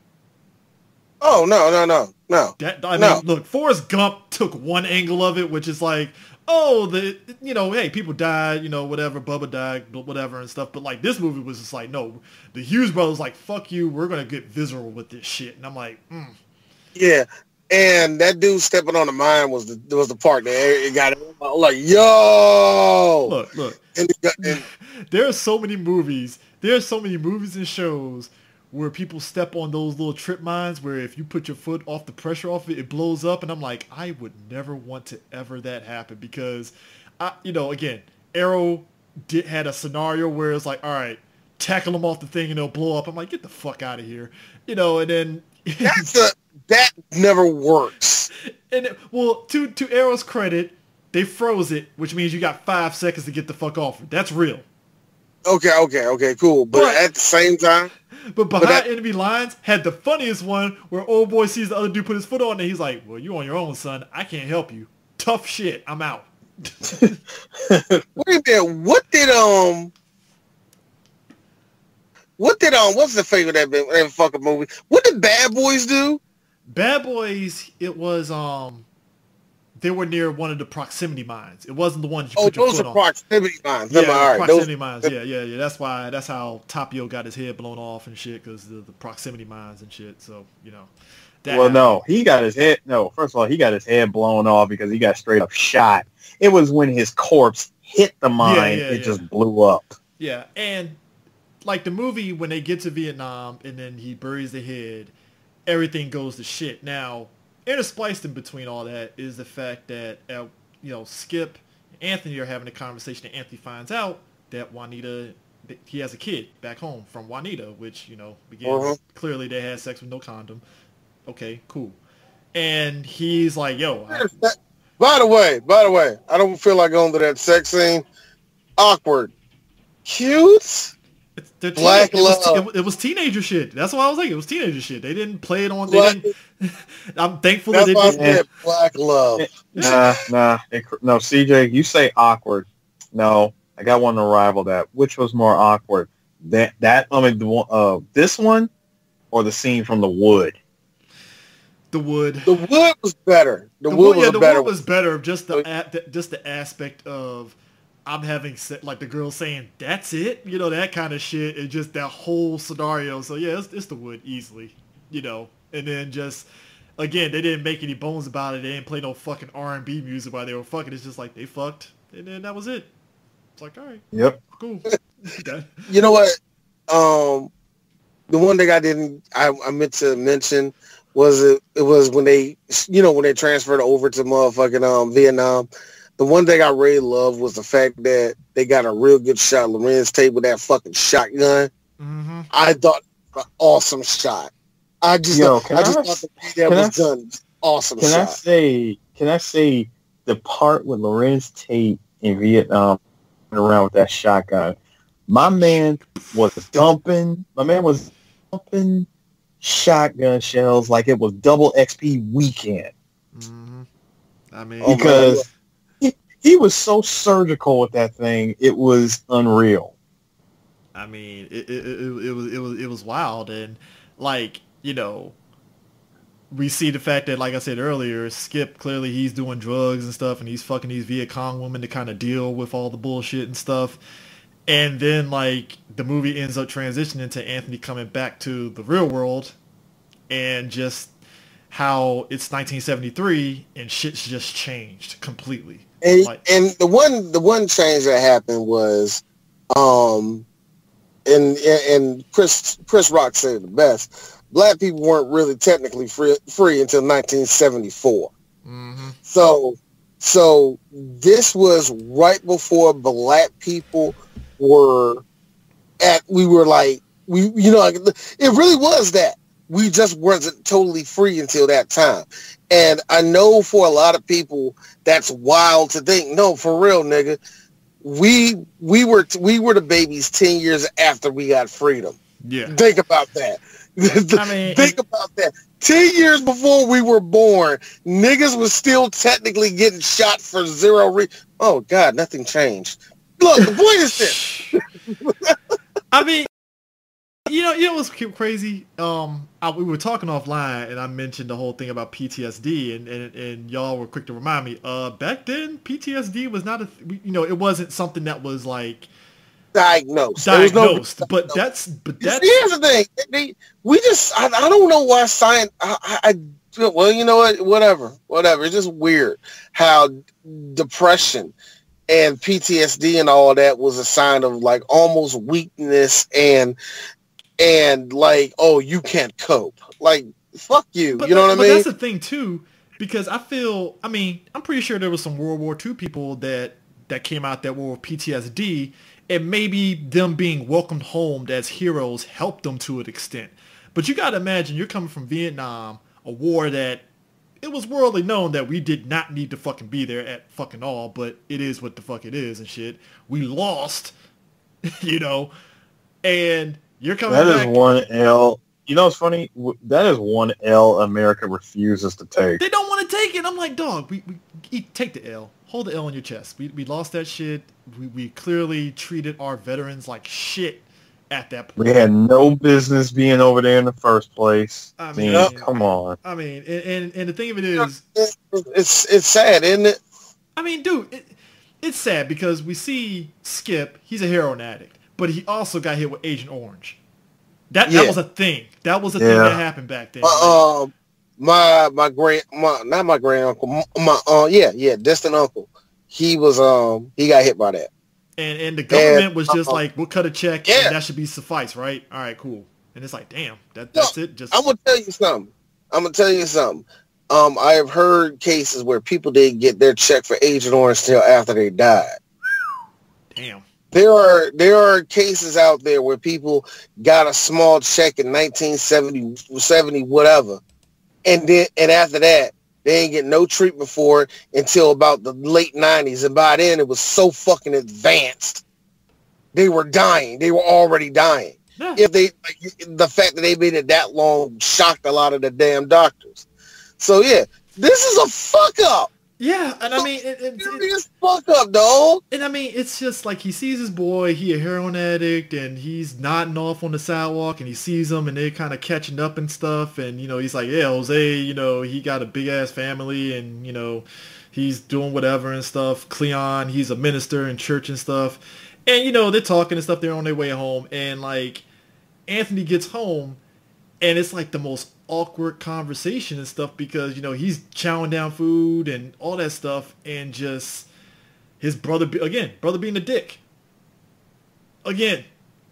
Oh no, no, no, no. That I No. mean, look, Forrest Gump took one angle of it, which is like, oh, the you know, hey, people died, you know, whatever, Bubba died, whatever, and stuff. But like this movie was just like, no, the Hughes Brothers like, fuck you, we're gonna get visceral with this shit, and I'm like, mm. Yeah, and that dude stepping on the mine was the was the part that it got like yo. Look, look. And, it got- and There are so many movies. There are so many movies and shows where people step on those little trip mines where if you put your foot off the pressure off it, it blows up. And I'm like, I would never want to ever that happen because, I, you know, again, Arrow did, had a scenario where it's like, all right, tackle them off the thing and they'll blow up. I'm like, get the fuck out of here. You know, and then... that's a that never works. And it, well, to, to Arrow's credit, they froze it, which means you got five seconds to get the fuck off it. That's real. Okay, okay, okay, cool. But, But- at the same time, But behind that- enemy lines had the funniest one where old boy sees the other dude put his foot on and he's like, well, you on your own, son. I can't help you. Tough shit. I'm out. wait a minute. What did um? What did um? What's the favorite that been that fucking movie? What did Bad Boys do? Bad Boys, it was, um, they were near one of the proximity mines. It wasn't the one that you oh, put your those foot are on. proximity mines. Yeah, Never, all right. proximity Those, mines. Yeah, yeah, yeah. That's why. That's how Tapio got his head blown off and shit, because the, the proximity mines and shit. So you know. That well, happened. no, he got his head. No, first of all, he got his head blown off because he got straight up shot. It was when his corpse hit the mine, Yeah, yeah, it yeah. just blew up. Yeah, and like the movie, when they get to Vietnam and then he buries the head, everything goes to shit. Now, interspliced in between all that is the fact that, uh, you know, Skip and Anthony are having a conversation, and Anthony finds out that Juanita, that he has a kid back home from Juanita, which, you know, again, Uh-huh. clearly they had sex with no condom. Okay, cool. And he's like, yo. I, By the way, by the way, I don't feel like going to that sex scene. Awkward. Cute. It's, they're Black teen- it, was, love. it, it was teenager shit. That's why I was like, it was teenager shit. They didn't play it on. They Black- didn't. I'm thankful That's that why I they didn't. said black love. Nah, nah. It, no, C J, you say awkward. No, I got one to rival that. Which was more awkward? That that I mean, the one, uh, this one or the scene from The Wood? The wood. The wood was better. The, The wood wood, was yeah, a the better wood was better. Just the, a, the just the aspect of I'm having se- like the girl saying that's it, you know, that kind of shit, and just that whole scenario. So yeah, it's, it's the wood easily, you know. And then just again, they didn't make any bones about it. They didn't play no fucking R and B music while they were fucking. It's just like they fucked, and then that was it. It's like, all right, Yep. cool. You know what? Um, the one thing I didn't, I, I meant to mention was it, it was when they, you know, when they transferred over to motherfucking um, Vietnam. The one thing I really loved was the fact that they got a real good shot of Lorenz Tate with that fucking shotgun. Mm-hmm. I thought an awesome shot. I just, Yo, thought, can I just I- thought the way that can was I- done. Awesome Can I shot. say? Can I say the part with Lorenz Tate in Vietnam around with that shotgun? My man was dumping. My man was dumping shotgun shells like it was double X P weekend. Mm-hmm. I mean, Oh, Because he, he was so surgical with that thing, it was unreal. I mean, it, it, it, it was it was it was wild, and like, you know, we see the fact that, like I said earlier, Skip, clearly he's doing drugs and stuff, and he's fucking these Viet Cong women to kind of deal with all the bullshit and stuff. And then, like, the movie ends up transitioning to Anthony coming back to the real world, and just how it's nineteen seventy-three and shit's just changed completely. And, Like, and the one the one change that happened was, um, and and Chris Chris Rock said it the best. Black people weren't really technically free free until nineteen seventy-four. mm-hmm. So so this was right before black people were at. We were like we you know like, it really was that. We just wasn't totally free until that time. And I know for a lot of people, that's wild to think. No, for real, nigga. We we were we were the babies ten years after we got freedom. Yeah. Think about that. I mean, Think about that. Ten years before we were born, niggas was still technically getting shot for zero re- Oh, God, nothing changed. Look, the point is this. I mean, you know, you know what's crazy? Um, I, we were talking offline, and I mentioned the whole thing about P T S D, and, and, and y'all were quick to remind me. Uh, back then, P T S D was not a, you know, it wasn't something that was like Diagnosed. There was no- diagnosed. But that's, but You that's. see, here's the thing. They, we just, I, I don't know why science, I, I, I, well, you know what, whatever, whatever. It's just weird how depression and P T S D and all that was a sign of like almost weakness and, and like, oh, you can't cope. Like, fuck you. But you know that- what I but mean? that's the thing too, because I feel, I mean, I'm pretty sure there was some World War Two people that that came out that were with P T S D, and maybe them being welcomed home as heroes helped them to an extent. But you gotta imagine, you're coming from Vietnam, a war that it was worldly known that we did not need to fucking be there at fucking all, but it is what the fuck it is and shit. We lost, you know, and you're coming That back. is one L. You know what's funny? W- That is one L America refuses to take. They don't want to take it. I'm like, dog, we, we eat, take the L. Hold the L in your chest. We we lost that shit. We we clearly treated our veterans like shit at that point. We had no business being over there in the first place. I I mean, mean, come on. I mean, and, and and the thing of it is, it's it's sad, isn't it? I mean, dude, it, it's sad because we see Skip. He's a heroin addict, but he also got hit with Agent Orange. That Yeah. that was a thing. That was a Yeah. thing that happened back then. Uh, um, my my grand, my not my grand uncle, my uh, yeah, yeah, distant uncle. He was um he got hit by that. And and the government and, was just uh, like, we'll cut a check, yeah. and that should be suffice, right? All right, cool. And it's like, damn, that that's No, it. Just I'm gonna tell you something. I'm gonna tell you something. Um, I have heard cases where people didn't get their check for Agent Orange till after they died. damn. There are there are cases out there where people got a small check in nineteen seventy, seventy whatever, and then and after that they ain't get no treatment for it until about the late nineties, and by then it was so fucking advanced. They were dying. They were already dying. Yeah. If they like, the fact that they made it that long shocked a lot of the damn doctors. So yeah, this is a fuck up. Yeah, and I mean, it, it, it, Serious fuck up, dog. and I mean, it's just like he sees his boy, he a heroin addict, and he's nodding off on the sidewalk, and he sees him, and they're kind of catching up and stuff, and, you know, he's like, yeah, Jose, you know, he got a big-ass family, and, you know, he's doing whatever and stuff. Cleon, he's a minister in church and stuff, and, you know, they're talking and stuff, they're on their way home, and, like, Anthony gets home, and it's, like, the most awkward conversation and stuff because, you know, he's chowing down food and all that stuff, and just his brother, again, brother being a dick. Again.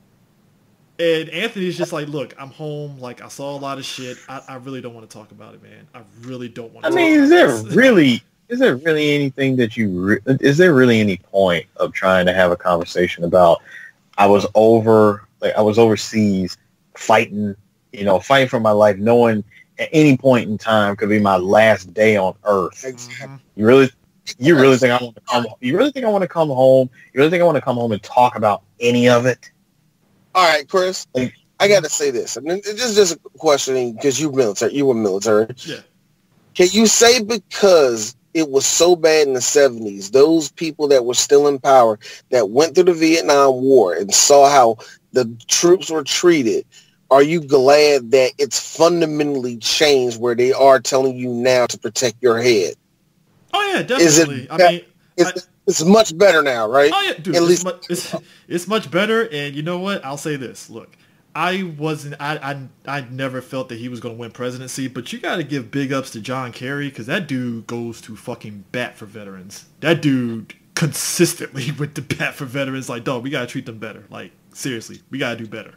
And Anthony's just like, look, I'm home. Like, I saw a lot of shit. I, I really don't want to talk about it, man. I really don't want to I talk mean, about is there this. really, is there really anything that you, re- is there really any point of trying to have a conversation about, I was over, like, I was overseas fighting, you know, fighting for my life, knowing at any point in time could be my last day on earth. Mhm. You really, you really think I want to come? You really think I want to come home? You really think I want to come home and talk about any of it? All right, Chris. Like, I got to say this. I mean, this is just a questioning because you military. You were military. Yeah. Can you say because it was so bad in the seventies, those people that were still in power that went through the Vietnam War and saw how the troops were treated, are you glad that it's fundamentally changed where they are telling you now to protect your head? Oh, yeah, Is it definitely. I that- mean, It's, I- it's much better now, right? oh, yeah, dude, At it's, least- much, it's, it's much better, and you know what? I'll say this. Look, I wasn't, I, I, I never felt that he was going to win presidency, but you got to give big ups to John Kerry, because that dude goes to fucking bat for veterans. That dude consistently went to bat for veterans. Like, dog, we got to treat them better. Like, seriously, we got to do better.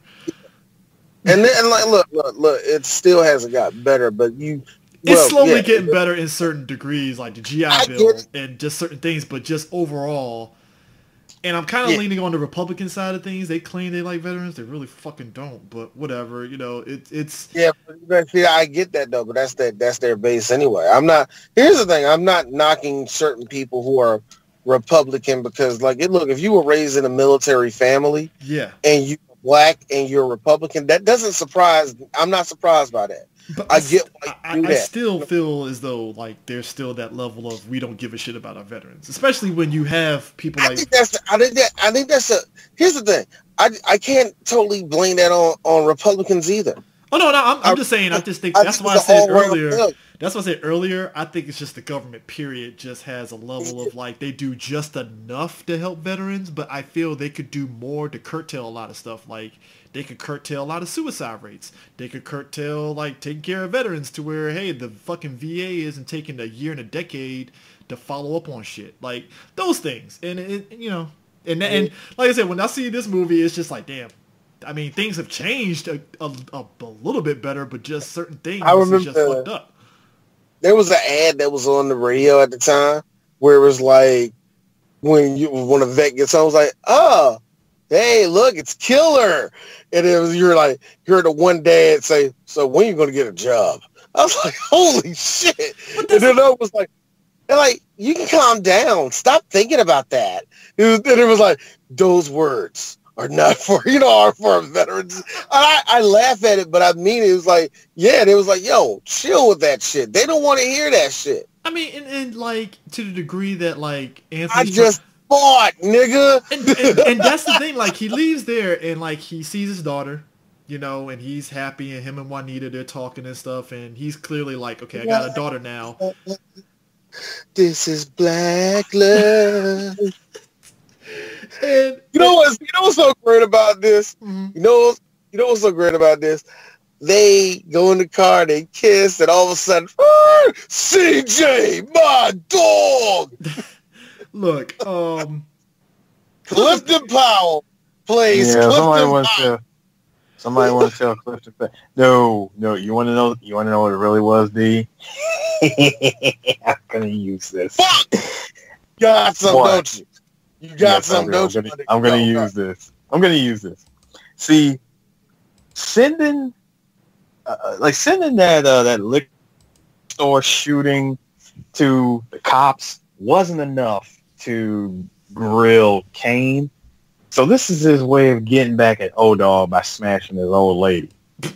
And then, and like, look, look, look, it still hasn't got better, but you, It's well, slowly yeah. getting better in certain degrees, like the G I I Bill get and just certain things, but just overall. And I'm kind of Yeah. leaning on the Republican side of things. They claim they like veterans. They really fucking don't, but whatever. You know, it, it's... Yeah, but see, I get that though, but that's that that's their base anyway. I'm not. Here's the thing: I'm not knocking certain people who are Republican because, like, it, look, if you were raised in a military family Yeah. and you're black and you're Republican, that doesn't surprise. I'm not surprised by that. But I s- get why I, you do I that. still feel as though, like, there's still that level of we don't give a shit about our veterans. Especially when you have people I like... think that's. I think that. I think that's a. Here's the thing: I I can't totally blame that on on Republicans either. Oh, no, no, I'm, I'm I- just saying, I just think... I That's think why I it's said all around earlier... failure. That's what I said earlier. I think it's just the government, period, just has a level of, like, they do just enough to help veterans, but I feel they could do more to curtail a lot of stuff. Like, they could curtail a lot of suicide rates. They could curtail, like, taking care of veterans to where, hey, the fucking V A isn't taking a year and a decade to follow up on shit. Like, those things. And, it, you know, and, and like I said, when I see this movie, it's just like, damn. I mean, things have changed a, a, a, a little bit better, but just certain things I remember is just fucked up. There was an ad that was on the radio at the time where it was like when you when a vet gets home, it was like, oh, hey, look, it's Killer. And it was you're like you heard the one dad say, so when you gonna get a job? I was like, holy shit. And then I was like, they're like, you can calm down. Stop thinking about that. It was, and it was like, those words are not for, you know, are for veterans. I, I laugh at it, but I mean, it was like, yeah, and it was like, yo, chill with that shit. They don't want to hear that shit. I mean, and, and like, to the degree that, like, I Anthony... just part, nigga. And, and, and that's the thing. Like, he leaves there and, like, he sees his daughter, you know, and he's happy. And him and Juanita, they're talking and stuff. And he's clearly like, okay, I got a daughter now. This is black love. And, you know what's you know what's so great about this? Mm-hmm. You know you know what's so great about this? They go in the car, they kiss, and all of a sudden, C J, my dog. Look, um, Clifton Powell plays. Yeah, Clifton somebody wants Powell. to. Somebody wants to tell Clifton Powell. No, no. You want to know? You want to know what it really was, D? I'm gonna use this. Fuck. You got some, What? don't you? You got Yes, some, don't I'm you? gonna, I'm gonna No, use no. this. I'm gonna use this. See, sending, uh, like sending that uh, that liquor store shooting to the cops wasn't enough to grill Kane. So this is his way of getting back at O-Dog by smashing his old lady.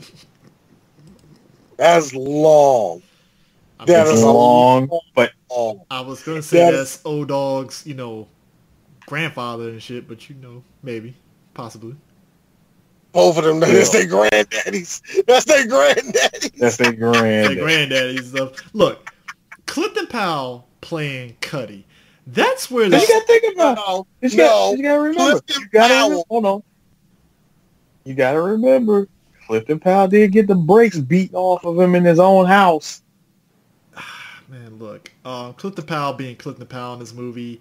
That's long. That It's is a long, but long. I was gonna say That that's O-Dog's, you know, grandfather and shit, but you know, maybe, possibly. Both of them, Yeah. that's their granddaddies. That's their granddaddies. that's their grand. Their granddaddy and stuff. Look, Clifton Powell playing Cuddy. That's where the You gotta think about. No, You, no. gotta, you gotta remember. Clifton You gotta Powell. remember. Hold on. You gotta remember. Clifton Powell did get the brakes beaten off of him in his own house. Man, look, uh, Clifton Powell being Clifton Powell in this movie,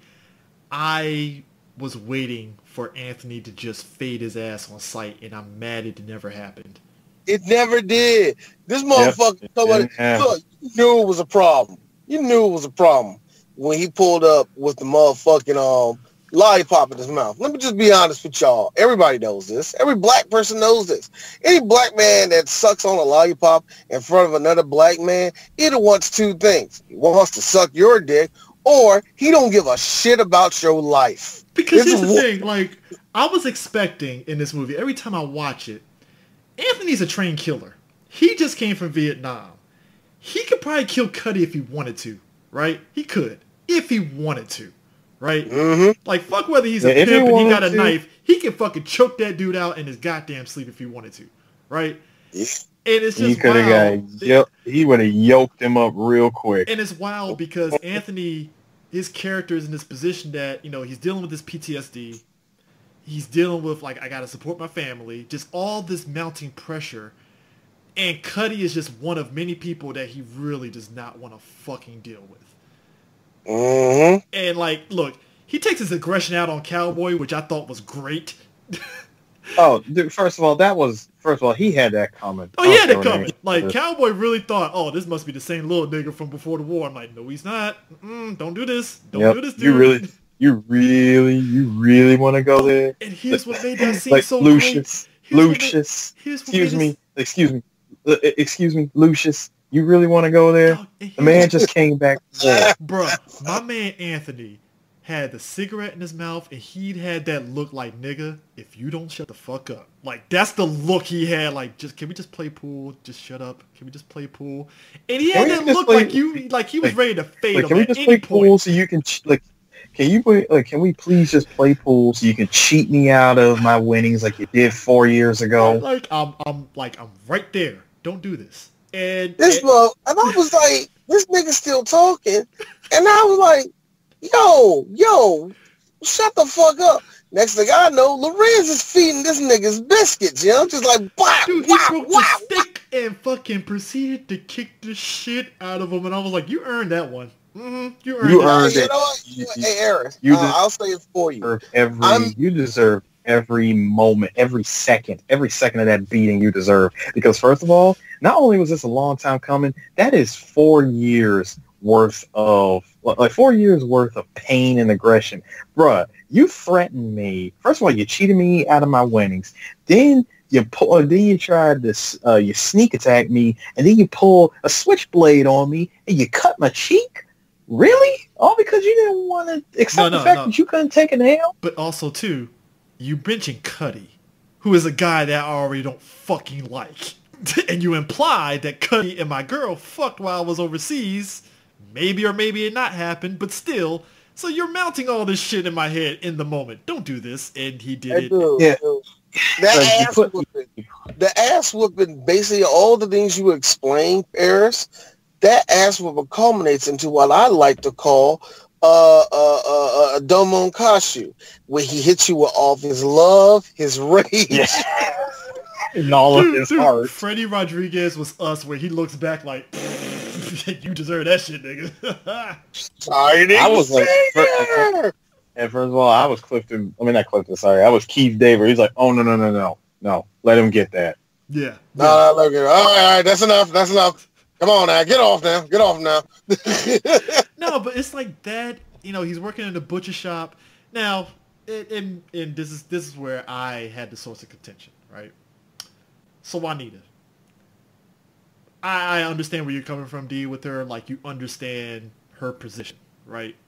I was waiting for Anthony to just fade his ass on sight, and I'm mad it never happened. It never did. This motherfucker, Yep, somebody, look, you knew it was a problem. You knew it was a problem when he pulled up with the motherfucking um lollipop in his mouth. Let me just be honest with y'all. Everybody knows this. Every black person knows this. Any black man that sucks on a lollipop in front of another black man either wants two things. He wants to suck your dick, or he don't give a shit about your life. Because This here's the is- thing, like, I was expecting in this movie, every time I watch it, Anthony's a trained killer. He just came from Vietnam. He could probably kill Cuddy if he wanted to, right? He could, if he wanted to, right? Mm-hmm. Like, fuck whether he's a Yeah, if he pimp and he got a wanted to. knife, he can fucking choke that dude out in his goddamn sleep if he wanted to, right? Yeah. And it's He just could have wild. got. Yep. He would have yoked him up real quick. And it's wild because Anthony, his character is in this position that, you know, he's dealing with this P T S D. He's dealing with, like, I got to support my family. Just all this mounting pressure. And Cuddy is just one of many people that he really does not want to fucking deal with. Mm-hmm. And, like, look, he takes his aggression out on Cowboy, which I thought was great. Oh, dude, first of all, that was first of all he had that comment. Oh, yeah, that that coming. Like, Cowboy really thought, oh, this must be the same little nigga from before the war. I'm like, no, he's not. Mm-mm, don't do this. Don't Yep. do this, dude. You really, you really, you really want to go there? And here's what made that scene Like so Lucius, great. Here's what made- Lucius. here's what Excuse made me, this- excuse me, uh, excuse me, Lucius. You really want to go there? Dog, and The man here's- just came back. Yeah. Bruh, my man Anthony had the cigarette in his mouth and he'd had that look like, nigga, if you don't shut the fuck up. Like, that's the look he had. Like, just can we just play pool? Just shut up. Can we just play pool? And he Can had we that just look play- like you, like he was like- ready to fade Like, him can we at just any play point. pool so you can ch- like? Can you play, like? Can we please just play pool so you can cheat me out of my winnings like you did four years ago? Like, I'm, I'm, like, I'm right there. Don't do this. And This and- mother, and I was like, this nigga still talking, and I was like, yo, yo, shut the fuck up. Next thing I know, Lorenz is feeding this nigga's biscuits, you know, just like, wow, Dude, he wow, broke wow. the stick and fucking proceeded to kick the shit out of him. And I was like, you earned that one. Mm-hmm. You earned You that. earned you it. know what? You- Hey, Aaron, you uh, just- I'll say it for you. deserve every I'm- you deserve every moment, every second, every second of that beating you deserve. Because first of all, not only was this a long time coming, that is four years worth of like four years worth of pain and aggression. Bruh, you threatened me. First of all, you cheated me out of my winnings. Then you pull then you tried this uh, you sneak attack me, and then you pull a switchblade on me and you cut my cheek. Really? All because you didn't want to accept No, the no, fact no. that you couldn't take an L? But also, too, you mentioned Cuddy, who is a guy that I already don't fucking like. And you implied that Cuddy and my girl fucked while I was overseas. Maybe or maybe it not happened, but still, So you're mounting all this shit in my head in the moment. Don't do this. And he did Hey, it. dude, Yeah. dude. That Like, ass put- whooping, the ass whooping, basically all the things you explained, Paris, that ass whooping culminates into what I like to call uh, uh, uh, a domon kashu, where he hits you with all of his love, his rage. Yeah. In all Dude, of his dude, heart. Freddie Rodriguez was us, where he looks back like, you deserve that shit, nigga. Shining I was like, Savior! And first of all, I was Clifton. I mean, not Clifton. Sorry, I was Keith David. He's like, "Oh no, no, no, no, no! Let him get that." yeah. No, no, look at it. All right, all right, that's enough. That's enough. Come on now, get off now. Get off now. No, but it's like that. You know, he's working in a butcher shop now, and, and and this is this is where I had the source of contention, right? So Juanita, I, I understand where you're coming from, D, with her. Like, you understand her position, right?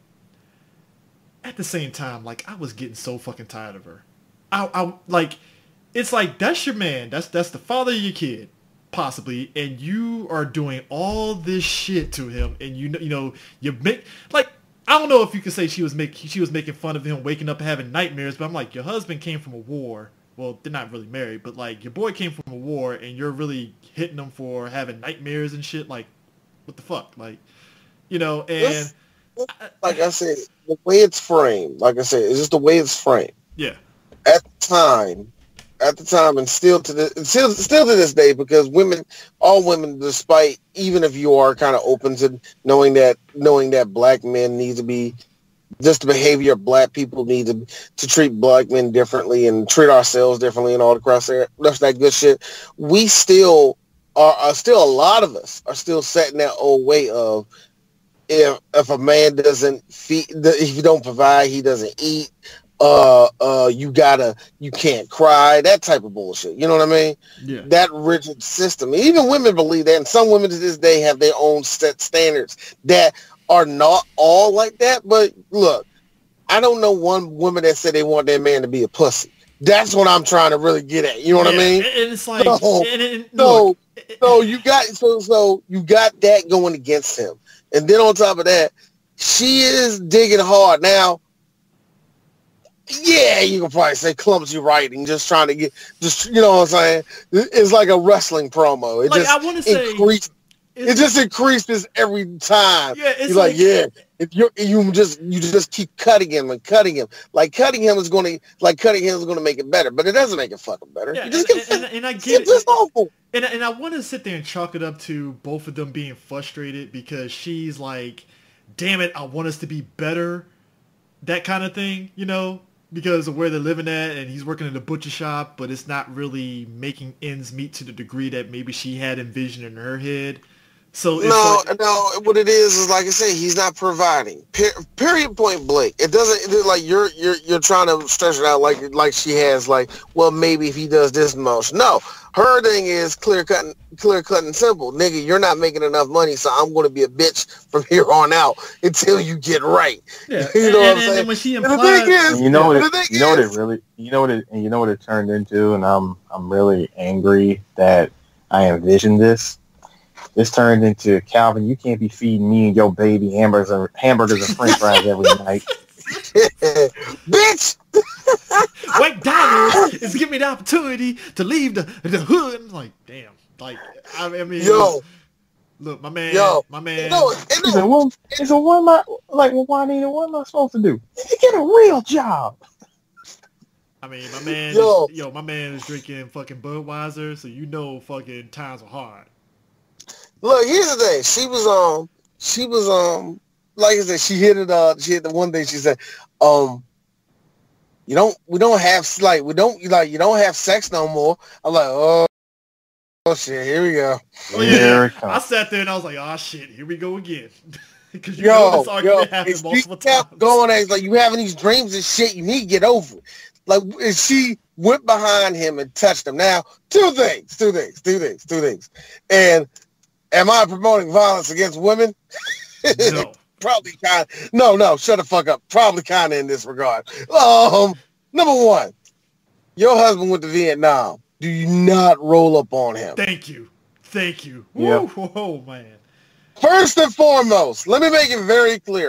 At the same time, like, I was getting so fucking tired of her. I, I like, it's like, that's your man. That's that's the father of your kid, possibly, and you are doing all this shit to him, and you know, you know, you make like, I don't know if you could say she was making she was making fun of him waking up having nightmares, but I'm like, your husband came from a war. Well, they're not really married, but like, your boy came from a war, and you're really hitting him for having nightmares and shit. Like, what the fuck, like, you know, and. Like I said, the way it's framed, like I said, it's just the way it's framed. Yeah. At the time, at the time, and still to the still still to this day, because women, all women, despite even if you are kind of open to knowing that knowing that black men need to be, just the behavior of black people need to to treat black men differently and treat ourselves differently and all the cross there, that's that good shit. We still are, are still a lot of us are still set in that old way of. If if a man doesn't feed, if you don't provide, he doesn't eat. Uh, uh, you gotta, you can't cry. That type of bullshit. You know what I mean? Yeah. That rigid system. Even women believe that, and some women to this day have their own set standards that are not all like that. But look, I don't know one woman that said they want their man to be a pussy. That's what I'm trying to really get at. You know what yeah, I mean? And it's like, so, and, and, so, look, so you got, so so you got that going against him. And then on top of that, she is digging hard. Now, yeah, you can probably say clumsy writing, just trying to get, just, you know what I'm saying? It's like a wrestling promo. It like, just I want to say, increase, it just increases every time. yeah, it's You're like, like, yeah, if you you just you just keep cutting him and cutting him, like cutting him is going to like cutting him is going to make it better, but it doesn't make it fucking better. yeah, You just and, get and, and, and I get it's just it. awful. And, and I want to sit there and chalk it up to both of them being frustrated because she's like, damn it, I want us to be better. That kind of thing, you know, because of where they're living at, and he's working in a butcher shop, but it's not really making ends meet to the degree that maybe she had envisioned in her head. So it's no, like, no. What it is is like I say, he's not providing. Per- period. Point blank. It doesn't it's like you're you're you're trying to stretch it out like like she has. Like, well, maybe if he does this much. No, her thing is clear cut, and, clear cut and simple. Nigga, you're not making enough money, so I'm going to be a bitch from here on out until you get right. yeah. You know and, what I'm and saying? then when she And the implies, thing is, And you know what? the It, thing you know what it is- really. You know what it. And you know what it turned into. And I'm I'm really angry that I envisioned this. This turned into, Calvin, you can't be feeding me and your baby hamburgers and hamburgers and French fries every night. bitch. McDonald's is giving me the opportunity to leave the the hood. I'm like, damn. Like, I mean, Yo, look, my man, yo, my man. no, He said, no. well, he said, what am I, like, well, Juanita, what am I supposed to do? Get a real job. I mean, my man, Yo. is, yo, my man is drinking fucking Budweiser, so you know fucking times are hard. Look, here's the thing. She was um, she was um, like I said, she hit it. Uh, she hit the one thing she said. Um, you don't, we don't have like, we don't like, you don't have sex no more. I'm like, oh, oh shit, here we go. Oh, Here yeah, it comes. I sat there and I was like, oh shit, here we go again. Because you Yo, know this yo, argument happened if multiple she kept times. going, and it's like you having these dreams and shit. You need to get over it. Like, and she went behind him and touched him. Now, two things, two things, two things, two things. And am I promoting violence against women? No. Probably kind of, no, no, shut the fuck up. Probably kind of in this regard. Um, number one, your husband went to Vietnam. Do you not roll up on him? Thank you. Thank you. Yeah. Woo, oh, man. First and foremost, let me make it very clear.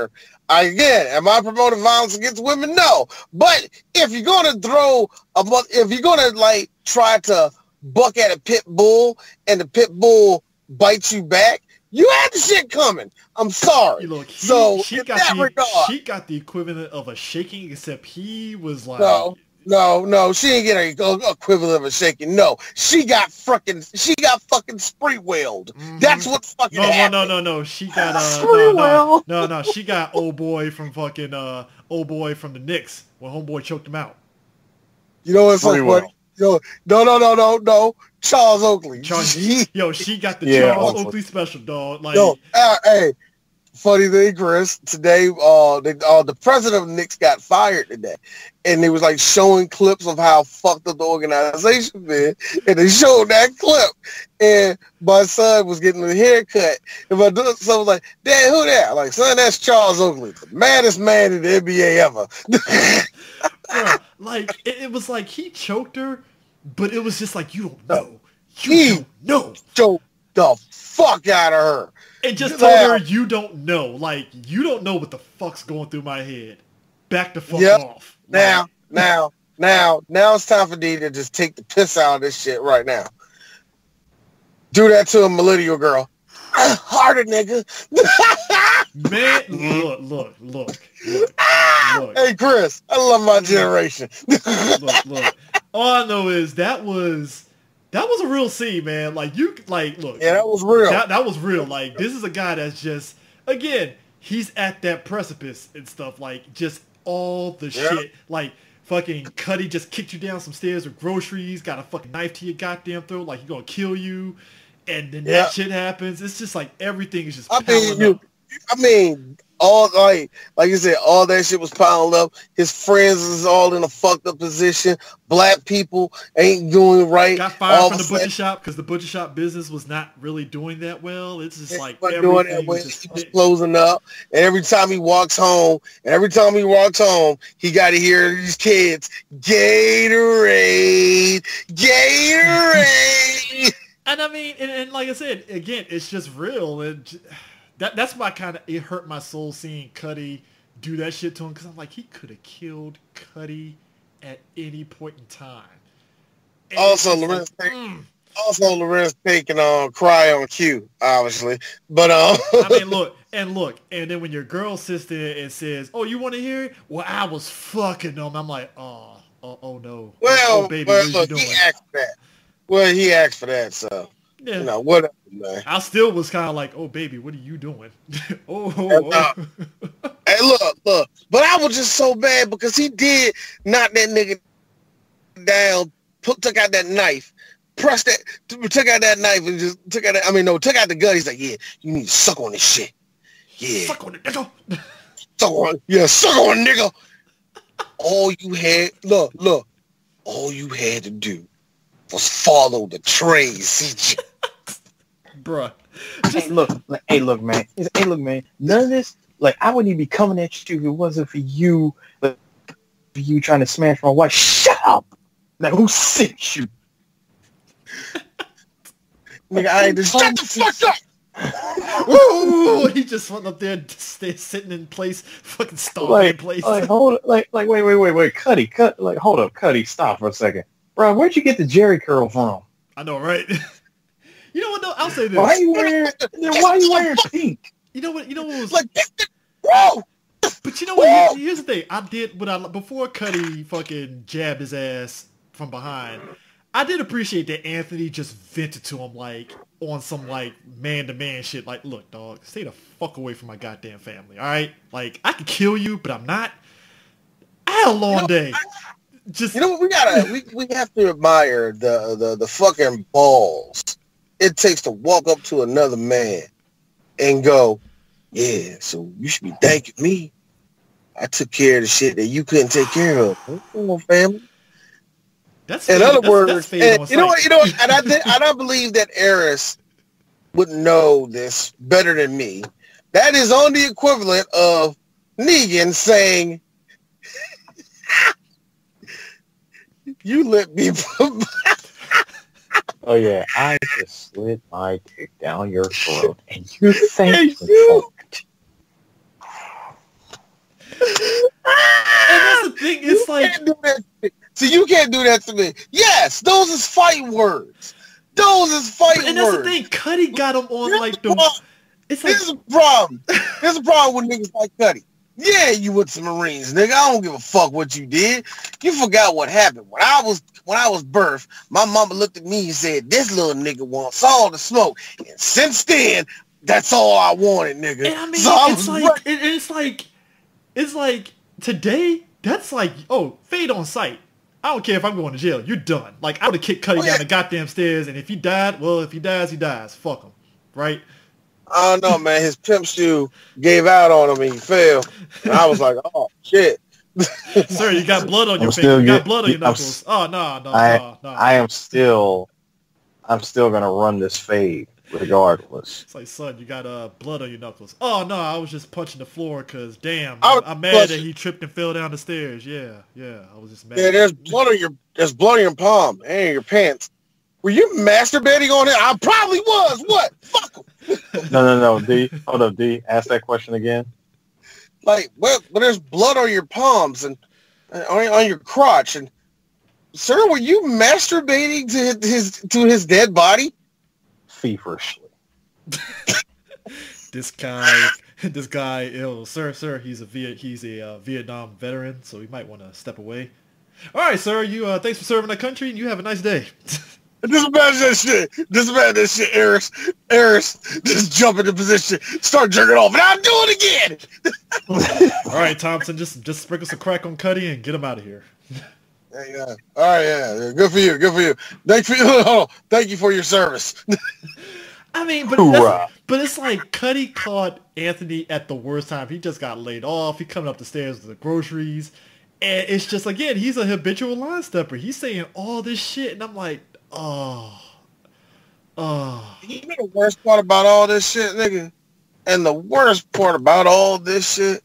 Again, am I promoting violence against women? No. But if you're gonna throw a, if you're gonna like try to buck at a pit bull and the pit bull bites you back, you had the shit coming. I'm sorry. Look, he, so she in got that the regard, she got the equivalent of a shaking, except he was like, no, no, no, she didn't get a equivalent of a shaking. No, she got fucking, she got fucking spree whaled. mm-hmm. That's what fucking no, happened. No, no, no, no. She got uh, no, no, no, no. She got old boy from fucking uh, old boy from the Knicks when homeboy choked him out. You know what's so funny? Well. Yo, no, no, no, no, no. Charles Oakley. Charles, yo, she got the yeah, Charles Oakley. Oakley special, dog. Like, yo, uh, hey, funny thing, Chris. Today, uh, the, uh, the president of the Knicks got fired today, and they was like showing clips of how fucked up the organization been, and they showed that clip, and my son was getting a haircut, and my son was like, "Dad, who that?" I'm like, son, that's Charles Oakley, the maddest man in the N B A ever. bro, like it, it was like he choked her, but it was just like, you don't know, you He don't know. choked the fuck out of her. And just Now- told her, you don't know. Like, you don't know what the fuck's going through my head. Back the fuck Yep. off. Now, Like, now, now, now it's time for D to just take the piss out of this shit right now. Do that to a millennial girl. Harder, nigga. man, look, look, look, look, look, Hey, Chris, I love my generation. look, look. All I know is that was, that was a real scene, man. Like, you, like, look. Yeah, that was real. That, that was real. Like, this is a guy that's just, again, he's at that precipice and stuff. Like, just all the Yeah. shit. Like, fucking Cuddy just kicked you down some stairs with groceries, got a fucking knife to your goddamn throat, like, he gonna kill you. And then Yeah. that shit happens. It's just like everything is just I piling mean, you, up. I mean, all like, like you said, all that shit was piled up. His friends is all in a fucked up position. Black people ain't doing right. Got fired all from the of a butcher sudden, shop because the butcher shop business was not really doing that well. It's just he like wasn't doing everything that way. was just He was closing up, and every time he walks home, and every time he walks home, he got to hear these kids, Gatorade, Gatorade. And I mean, and, and like I said, again, it's just real. And j- that that's why kind of it hurt my soul seeing Cuddy do that shit to him, because I'm like, he could have killed Cuddy at any point in time. And Also, it's just Lorenz, like, take, mm. also Lorenz taking on cry on cue, obviously. But um, I mean, look, and look, and then when your girl sits there and says, "Oh, you want to hear it?" Well, I was fucking them. I'm like, oh, oh, oh no. well, oh, baby, well, what are look, you he doing? asked for that. Well, he asked for that, so Yeah. you know, whatever, man. I still was kind of like, oh, baby, what are you doing? oh, oh, And, uh, oh. Hey, look, look. But I was just so bad because he did knock that nigga down, put, took out that knife, pressed that, took out that knife and just took out that, I mean, no, took out the gun. He's like, yeah, you need to suck on this shit. Yeah. Suck on it, nigga. Suck on, yeah, suck on, nigga. All you had, look, look, all you had to do was follow the train, C J. Bruh. Hey, look, like, hey, look, man. Hey, look, man. None of this, like, I wouldn't even be coming at you if it wasn't for you, like, for you trying to smash my wife. Shut up! Like, who sent you? Nigga, I ain't just shut the fuck up. Ooh, he just went up there, stay, sitting in place, fucking stomping in Like, place. like, hold, like, like, wait, wait, wait, wait, Cuddy, cut, like, hold up, Cuddy, stop for a second, bro. Where'd you get the Jerry curl from? I know, right? You know what, though? I'll say this. Why are you wearing? Then why are you wearing pink? You know what? You know what was Like, bro. But you know what? Here's the thing. I did what I before Cuddy fucking jabbed his ass from behind. I did appreciate that Anthony just vented to him like on some like man to man shit. Like, look, dog, stay the fuck away from my goddamn family. All right, like I could kill you, but I'm not. I had a long You know, day. Just You know what? We gotta, we, we have to admire the, the, the fucking balls it takes to walk up to another man and go, yeah, so you should be thanking me. I took care of the shit that you couldn't take care of. Come on, family. That's In fade- other that's, words, that's fade and on you know sight. what? You know what? And I think, and I believe that Eris would know this better than me. That is on the equivalent of Negan saying, "You let me." Oh yeah, I just slid my dick down your throat, and you think Hey, for you. it. And that's the thing. It's you like, can't do that to me. So you can't do that to me. Yes, those is fight words. Those is fight and words. that's the thing. Cuddy got him on Here's like the the. problem. It's like This is a problem. This is a problem with niggas like Cuddy. Yeah, you with some Marines, nigga. I don't give a fuck what you did. You forgot what happened. When I was when I was birthed, my mama looked at me and said, this little nigga wants all the smoke. And since then, that's all I wanted, nigga. And I mean, so I it's was like, right. it, it's like, it's like today. That's like, oh, fade on sight. I don't care if I'm going to jail. You're done. Like I would have kicked Cuddy Oh, yeah. down the goddamn stairs, and if he died, well, if he dies, he dies. Fuck him, right? I don't know, man. His pimp shoe gave out on him and he fell. And I was like, oh, shit. Sir, you got blood on I'm your still finger. You got get- blood on your I'm knuckles. s- Oh no, no, I no, no. I am still I'm still gonna run this fade regardless. It's like, son, you got uh, blood on your knuckles. Oh no, I was just punching the floor because damn, I was I'm mad that punching- he tripped and fell down the stairs. Yeah, yeah, I was just mad. Yeah, there's blood on your there's blood on your palm and your pants. Were you masturbating on it? I probably was. What? Fuck him. No, no, no, D. Hold up, D. Ask that question again. Like, well, but there's blood on your palms and uh, on, on your crotch. And sir, were you masturbating to his to his dead body? Feverishly. This guy, this guy, ill, sir, sir. He's a Viet, he's a uh, Vietnam veteran, so he might want to step away. All right, sir. You uh, thanks for serving our country, and you have a nice day. Just imagine that shit. Just imagine that shit, Eris. Eris, just jump into position, start jerking off, and I'll do it again. All right, Thompson, just just sprinkle some crack on Cuddy and get him out of here. Yeah, yeah. All right, yeah, yeah. Good for you. Good for you. Thank you. Oh, thank you for your service. I mean, but Hoorah. that's, but it's like Cuddy caught Anthony at the worst time. He just got laid off. He coming up the stairs with the groceries, and it's just again, he's a habitual line stepper. He's saying all this shit, and I'm like, oh, oh. You know the worst part about all this shit, nigga? And the worst part about all this shit,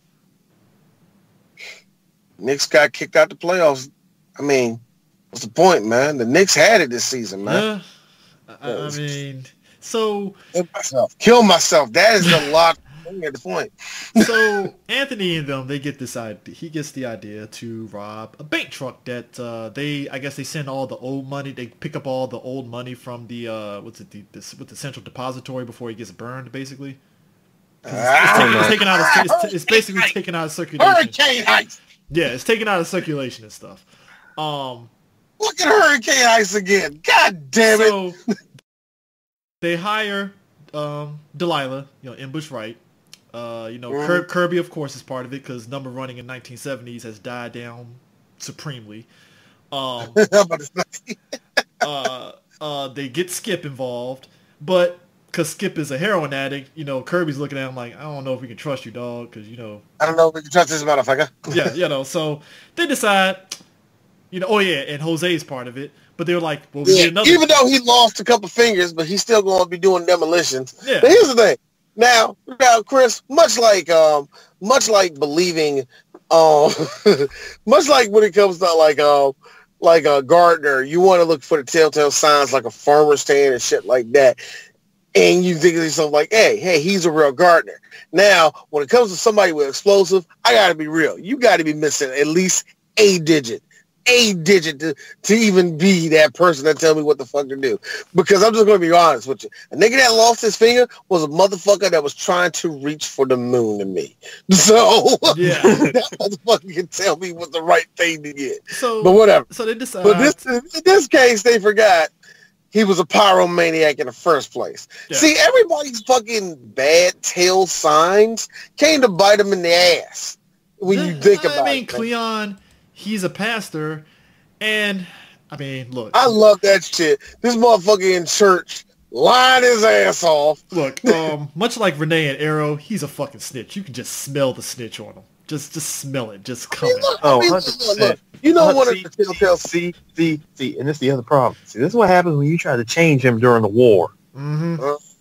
Knicks got kicked out the playoffs. I mean, what's the point, man? The Knicks had it this season, man. Yeah, I, I mean, so Kill myself. Kill myself. That is a lot at the point. so Anthony and them, they get this idea. He gets the idea to rob a bank truck that uh, they, I guess, they send all the old money. They pick up all the old money from the uh, what's it, the, this, with the central depository before he gets burned, basically. 'Cause It's, it's, taking, it's, taking out of, it's, it's basically taken out of circulation. Hurricane Heist. Yeah, it's taken out of circulation and stuff. Um, Look at Hurricane Heist again. God damn it. so they hire um, Delilah, you know, Ambush Wright. Uh, you know, Mhm. Kir- Kirby, of course, is part of it because number running in nineteen seventies has died down supremely. Um, How about this? uh, uh, they get Skip involved, but because Skip is a heroin addict, you know, Kirby's looking at him like, I don't know if we can trust you, dog, because, you know, I don't know if we can trust this motherfucker. yeah, you know, so they decide, you know, oh yeah, and Jose's part of it, but they're like, well, we Yeah, need another. even though he lost a couple fingers, but he's still going to be doing demolitions. Yeah. But here's the thing. Now, now, Chris, much like, um, much like believing, um, much like when it comes to like, um, like a gardener, you want to look for the telltale signs like a farmer stand and shit like that. And you think to yourself like, hey, hey, he's a real gardener. Now, when it comes to somebody with explosive, I got to be real. You got to be missing at least a digit, a digit to, to even be that person that tell me what the fuck to do. Because I'm just going to be honest with you. A nigga that lost his finger was a motherfucker that was trying to reach for the moon to me. So Yeah. that motherfucker can tell me what's the right thing to get. So, But whatever. so they decide. But this, in this case, they forgot he was a pyromaniac in the first place. Yeah. See, everybody's fucking bad tail signs came to bite him in the ass when you Yeah, think I about mean, it. man. Cleon, he's a pastor, and I mean, look, I love that shit. This motherfucker in church lying his ass off. look, um, much like Renee and Arrow, he's a fucking snitch. You can just smell the snitch on him. Just, just smell it. Just I coming. mean, look, Oh, I mean, one look, hundred look, percent. look. You know Uh, what see, the telltale see, see, see, and this is the other problem. See, this is what happens when you try to change him during the war. Mm-hmm.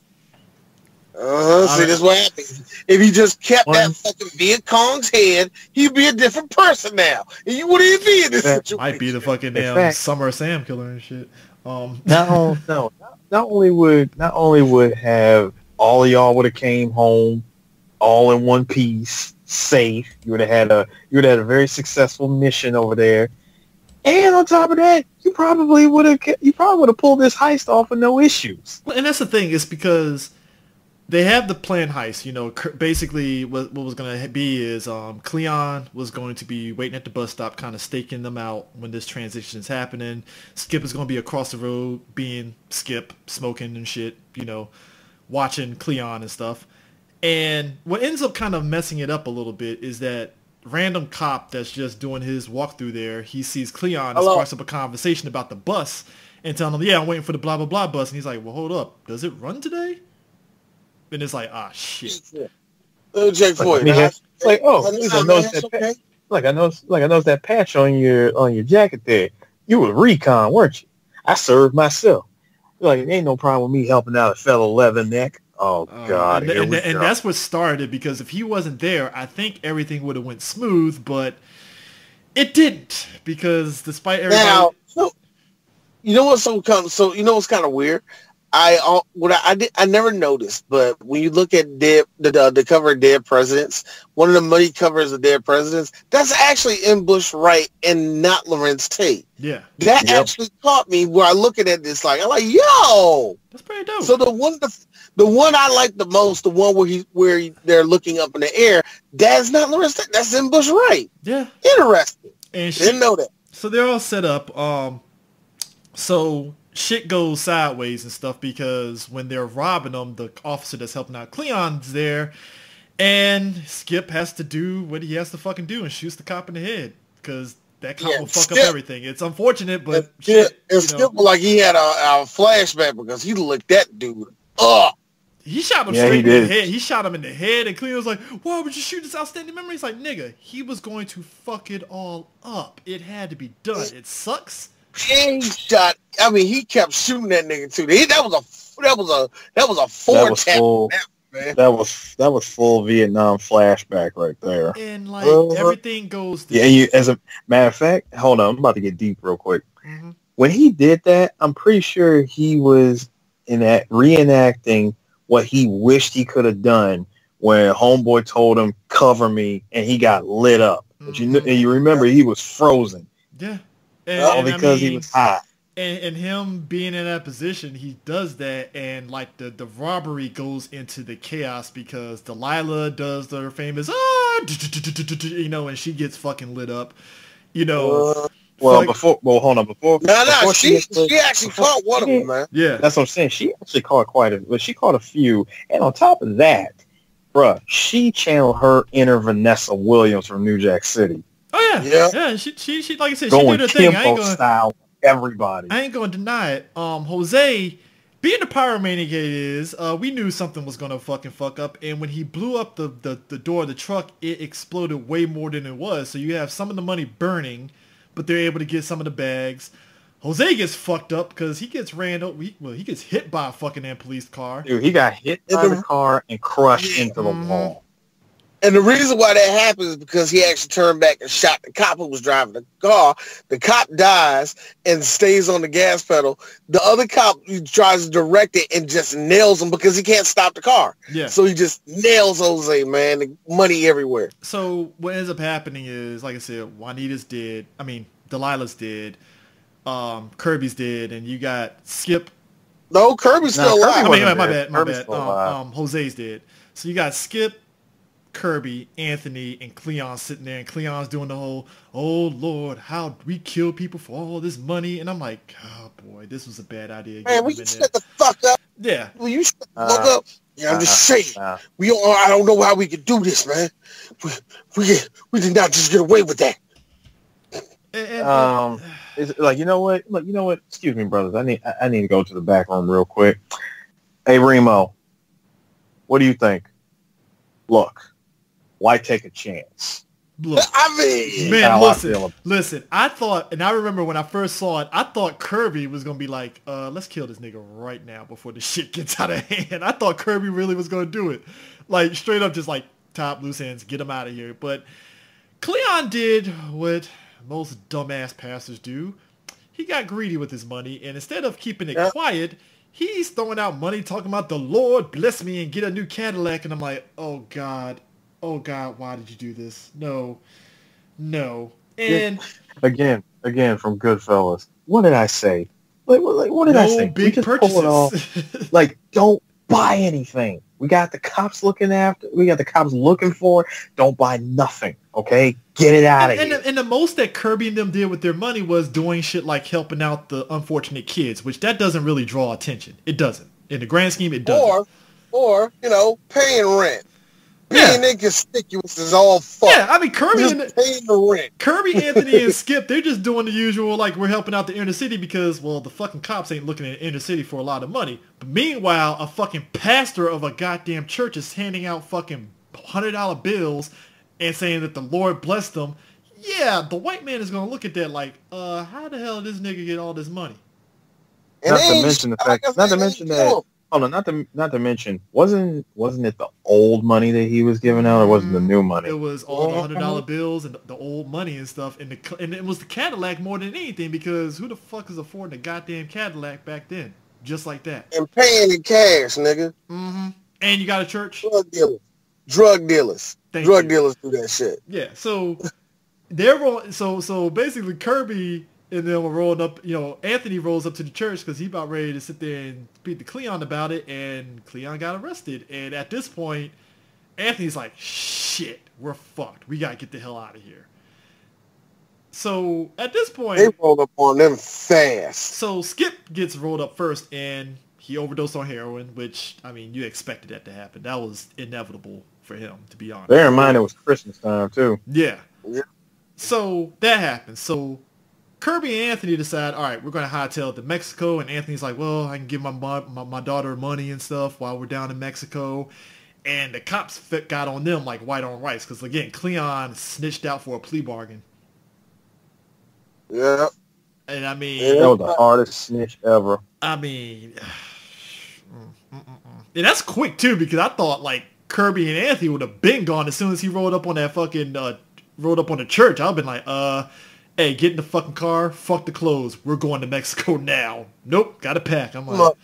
Uh-huh. See, I- this is what happens. If he just kept One- that fucking Viet Cong's head, he'd be a different person now. And you wouldn't even be in this That situation. Might be the fucking In damn fact- Summer Sam killer and shit. Um, No, no, not, not only would not only would have all of y'all would have came home all in one piece, safe. You would have had a you would have had a very successful mission over there. And on top of that, you probably would have you probably would have pulled this heist off with no issues. And that's the thing, is because they have the planned heist. You know, basically what what was going to be is um, Cleon was going to be waiting at the bus stop, kind of staking them out when this transition is happening. Skip is going to be across the road, being Skip, smoking and shit. You know, watching Cleon and stuff. And what ends up kind of messing it up a little bit is that random cop that's just doing his walkthrough there, he sees Cleon and starts up a conversation about the bus and telling him, yeah, I'm waiting for the blah, blah, blah bus. And he's like, well, hold up. Does it run today? And it's like, ah, shit. Oh, Jake Floyd. Like, it's like, oh, at least I noticed that patch. Like I noticed, like I noticed that patch on your on your jacket there. You were recon, weren't you? I served myself. Like, it ain't no problem with me helping out a fellow leatherneck. Oh God! Uh, and, and, and that's what started, because if he wasn't there, I think everything would have went smooth, but it didn't, because despite everything. Now, so, you know what's so kind of, so you know what's kind of weird. I uh, what I, I did I never noticed, but when you look at dead, the, the the cover of Dead Presidents, one of the money covers of Dead Presidents, that's actually M. Bush Wright and not Lawrence Tate. Yeah, that yep. actually caught me where I look at this like I'm like, yo, that's pretty dope. So the one the, the one I like the most, the one where he where he, they're looking up in the air, that's not Lawrence Tate. That's M. Bush Wright. Yeah, interesting. And she, didn't know that. So they're all set up. Um, so. Shit goes sideways and stuff, because when they're robbing them, the officer that's helping out Cleon's there, and Skip has to do what he has to fucking do and shoots the cop in the head, because that cop yeah, will fuck Skip, up everything. It's unfortunate, but and, shit, and Skip was like he had a, a flashback because he looked that dude up. He shot him yeah, straight in the head. He shot him in the head, and Cleon was like, why would you shoot this outstanding memory? He's like, nigga, he was going to fuck it all up. It had to be done. It sucks. He shot. I mean, he kept shooting that nigga too. He, that was a that was a that was a four that was tap. Full, man. That was that was full Vietnam flashback right there. And like uh, everything goes. Yeah, you, as a matter of fact, hold on, I'm about to get deep real quick. Mm-hmm. When he did that, I'm pretty sure he was in that reenacting what he wished he could have done when Homeboy told him cover me, and he got lit up. Mm-hmm. But you know, and you remember he was frozen. Yeah. And, All and because I mean, he was hot. And, and him being in that position, he does that, and like the, the robbery goes into the chaos because Delilah does her famous ah, you know, and she gets fucking lit up, you know. Uh, well, like, before, well, hold on, before. No, no, before she she, she actually before, caught one of them, man. Yeah, that's what I'm saying. She actually caught quite a, but she caught a few, and on top of that, bruh, she channeled her inner Vanessa Williams from New Jack City. Oh yeah, yeah, yeah. She, she, she, like I said, going she did her thing. I ain't Kimbo gonna, style, everybody. I ain't gonna deny it. Um, Jose, being the pyromaniac he is, uh, we knew something was gonna fucking fuck up. And when he blew up the, the, the door of the truck, it exploded way more than it was. So you have some of the money burning, but they're able to get some of the bags. Jose gets fucked up because he gets ran over. He, well, he gets hit by a fucking damn police car. Dude, he got hit by the car and crushed into the mm-hmm. wall. And the reason why that happens is because he actually turned back and shot the cop who was driving the car. The cop dies and stays on the gas pedal. The other cop tries to direct it and just nails him because he can't stop the car. Yeah. So he just nails Jose, man. The money everywhere. So what ends up happening is, like I said, Juanita's dead. I mean, Delilah's dead. Um, Kirby's dead. And you got Skip. No, Kirby's no, still Kirby alive. I mean, my bad, my Kirby's bad. still Um, alive. um, Jose's dead. So you got Skip, Kirby, Anthony, and Cleon sitting there, and Cleon's doing the whole, oh Lord, how we kill people for all this money, and I'm like, oh boy, this was a bad idea. Man, will you shut the fuck up? Yeah. Will you shut the uh, fuck up? Yeah, I'm just uh, saying. Uh, we don't, I don't know how we could do this, man. We we, we did not just get away with that. And, and, um, it's like, you know what? Look, you know what? Excuse me, brothers. I need I need to go to the back room real quick. Hey, Remo, what do you think? Look. Why take a chance? Look, I mean, man, listen, listen. I thought, and I remember when I first saw it, I thought Kirby was gonna be like, uh, "Let's kill this nigga right now before the shit gets out of hand." I thought Kirby really was gonna do it, like straight up, just like top loose ends, get him out of here. But Cleon did what most dumbass pastors do. He got greedy with his money, and instead of keeping it yeah. quiet, he's throwing out money, talking about the Lord bless me and get a new Cadillac, and I'm like, oh God. oh God, why did you do this? No, no. And again, again from Goodfellas. What did I say? Like, what, like, what did I no say? We big just pull it off. purchases. Like, don't buy anything. We got the cops looking after. We got the cops looking for it. Don't buy nothing. Okay, get it out and, of and here. The, and the most that Kirby and them did with their money was doing shit like helping out the unfortunate kids, which that doesn't really draw attention. It doesn't. In the grand scheme, it doesn't. Or, or you know, paying rent. Yeah. Being inconspicuous is all fuck. Yeah, I mean Kirby Just and paying the rent. Kirby, Anthony, and Skip, they're just doing the usual, like, we're helping out the inner city because, well, the fucking cops ain't looking at the inner city for a lot of money. But meanwhile, a fucking pastor of a goddamn church is handing out fucking one hundred dollar bills and saying that the Lord blessed them. Yeah, the white man is going to look at that like, uh, how the hell did this nigga get all this money? And Not they to ain't- mention the like fact. I Not to said, they mention ain't that. kill 'em. Hold on. Not to not to mention. Wasn't wasn't it the old money that he was giving out, or was it the new money? It was all the one hundred dollar bills and the, the old money and stuff. And, the, and it was the Cadillac more than anything because who the fuck is affording a goddamn Cadillac back then? Just like that. And paying in cash, nigga. Mm-hmm. And you got a church? Drug dealers. Drug dealers. Thank Drug you. dealers do that shit. Yeah, so they're roll- so so basically Kirby and them were rolling up. You know, Anthony rolls up to the church because he about ready to sit there and speak to Cleon about it, and Cleon got arrested. And at this point, Anthony's like, "Shit, we're fucked. We gotta get the hell out of here." So at this point, They roll up on them fast. so Skip gets rolled up first, and he overdosed on heroin, which I mean, you expected that to happen. That was inevitable for him, to be honest. Bear in mind it was Christmas time too. Yeah. Yeah. So that happens. So Kirby and Anthony decide, all right, we're going to hightail it to Mexico. And Anthony's like, well, I can give my, mo- my my daughter money and stuff while we're down in Mexico. And the cops fit, got on them like white on rice. Because, again, Cleon snitched out for a plea bargain. Yeah. And, I mean... Yeah. That was the hardest snitch ever. I mean... mm, mm, mm, mm. And that's quick, too, because I thought, like, Kirby and Anthony would have been gone as soon as he rolled up on that fucking... Uh, rolled up on the church. I've been like, uh... hey, get in the fucking car, fuck the clothes. We're going to Mexico now. Nope, gotta pack. I'm like, Look.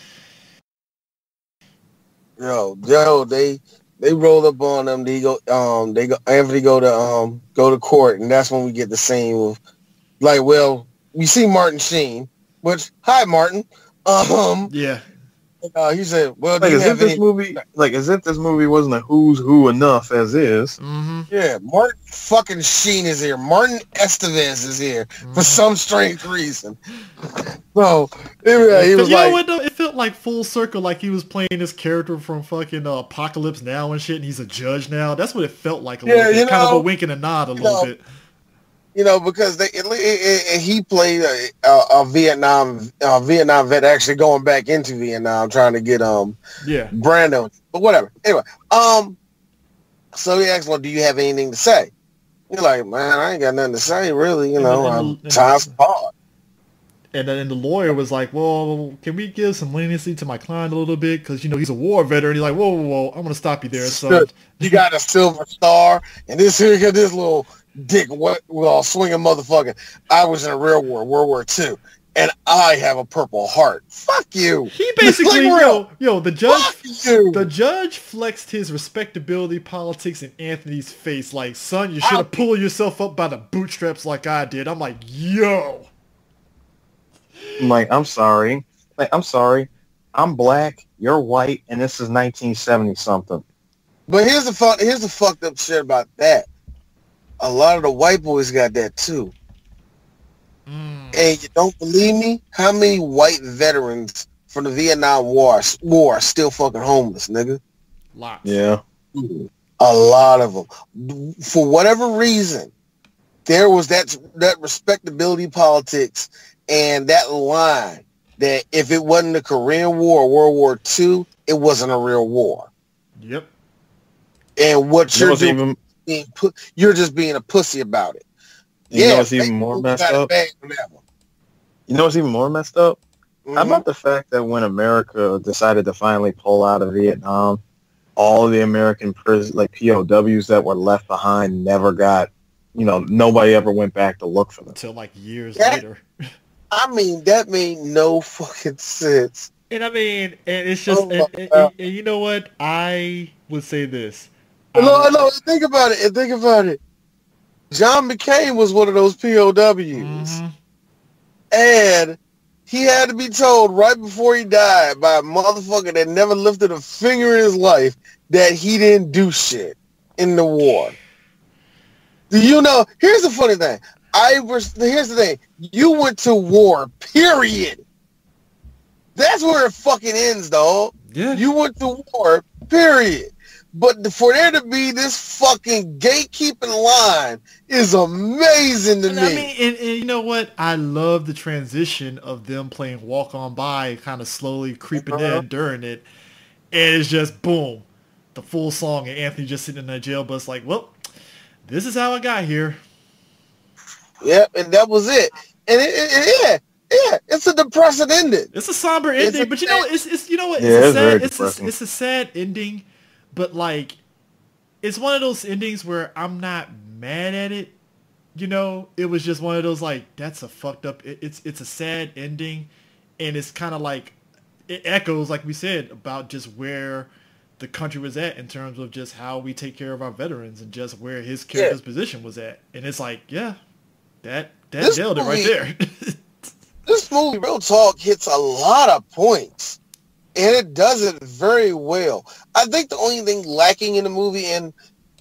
Yo, yo, they they roll up on them. They go, um, they go. Anthony go to um go to court, and that's when we get the scene of, like, well, we see Martin Sheen, which, hi Martin, um, yeah. uh, he said, well, do Like you as if have this any? movie, like as if this movie wasn't a who's who enough as is. Mm-hmm. Yeah, Martin fucking Sheen is here. Martin Estevez is here Mm-hmm. for some strange reason. So yeah, he But was you know like, what though? It felt like full circle, like he was playing this character from fucking uh, Apocalypse Now and shit, and he's a judge now. That's what it felt like a Yeah, little bit. you Kind of know, a wink and a nod a you little know, bit. you know, because they it, it, it, he played a, a, a Vietnam a Vietnam vet actually going back into Vietnam trying to get um Yeah. Brando, but whatever. Anyway, um, so he asked, well, do you have anything to say? You're like, man, I ain't got nothing to say, really. You And know, the- and I'm the- and time's hard. And then the lawyer was like, well, can we give some leniency to my client a little bit? Because, you know, he's a war veteran. He's like, whoa, whoa, whoa, I'm going to stop you there, son. You got a silver star, and this here got this little dick, what, well, swinging motherfucker. I was in a real war, World War Two, and I have a purple heart. Fuck you. He basically, Like, yo, yo, the judge, Fuck you. the judge flexed his respectability politics in Anthony's face. Like, son, you should have pulled yourself up by the bootstraps like I did. I'm like, yo. I'm like, I'm sorry. Like, I'm sorry. I'm black, you're white, and this is nineteen seventy something. But here's the fuck. Here's the fucked up shit about that. A lot of the white boys got that too. Mm. And you don't believe me? How many white veterans from the Vietnam War war are still fucking homeless, nigga? Lots. Yeah. A lot of them. For whatever reason, there was that that respectability politics and that line that if it wasn't the Korean War or World War Two, it wasn't a real war. Yep. And what You know you're what's doing, even, being pu- you're just being a pussy about it. you yeah, know what's even fake more people messed got it up? bad on that one. You know what's even more messed up? Mhm. How about the fact that when America decided to finally pull out of Vietnam, all of the American prison, like P O Ws that were left behind never got, you know, nobody ever went back to look for them. Until like years That- later. I mean, that made no fucking sense. And I mean, and it's just, Oh, and, and, wow. and you know what? I would say this. No, no, think about it. Think about it. John McCain was one of those P O Ws. Mm-hmm. And he had to be told right before he died by a motherfucker that never lifted a finger in his life that he didn't do shit in the war. Do you know? Here's the funny thing. I was, here's the thing. You went to war, period. That's where it fucking ends, dog. Yeah. You went to war, period. But for there to be this fucking gatekeeping line is amazing to and me. I mean, and, and you know what? I love the transition of them playing Walk On By, kind of slowly creeping uh-huh. in during it. And it's just, boom, the full song. And Anthony just sitting in the jail bus like, well, this is how I got here. Yep, and that was it. And it, it, it, yeah. Yeah, it's a depressing ending. It's a somber ending, a but you know, it's it's you know what? It's yeah, a it's sad, very it's depressing. a, it's a sad ending, but like, it's one of those endings where I'm not mad at it. You know, it was just one of those like, that's a fucked up. It, it's it's a sad ending, and it's kind of like it echoes, like we said, about just where the country was at in terms of just how we take care of our veterans and just where his character's yeah. position was at. And it's like, yeah, that that this nailed movie, it right there. This movie, real talk, hits a lot of points, and it does it very well. I think the only thing lacking in the movie, and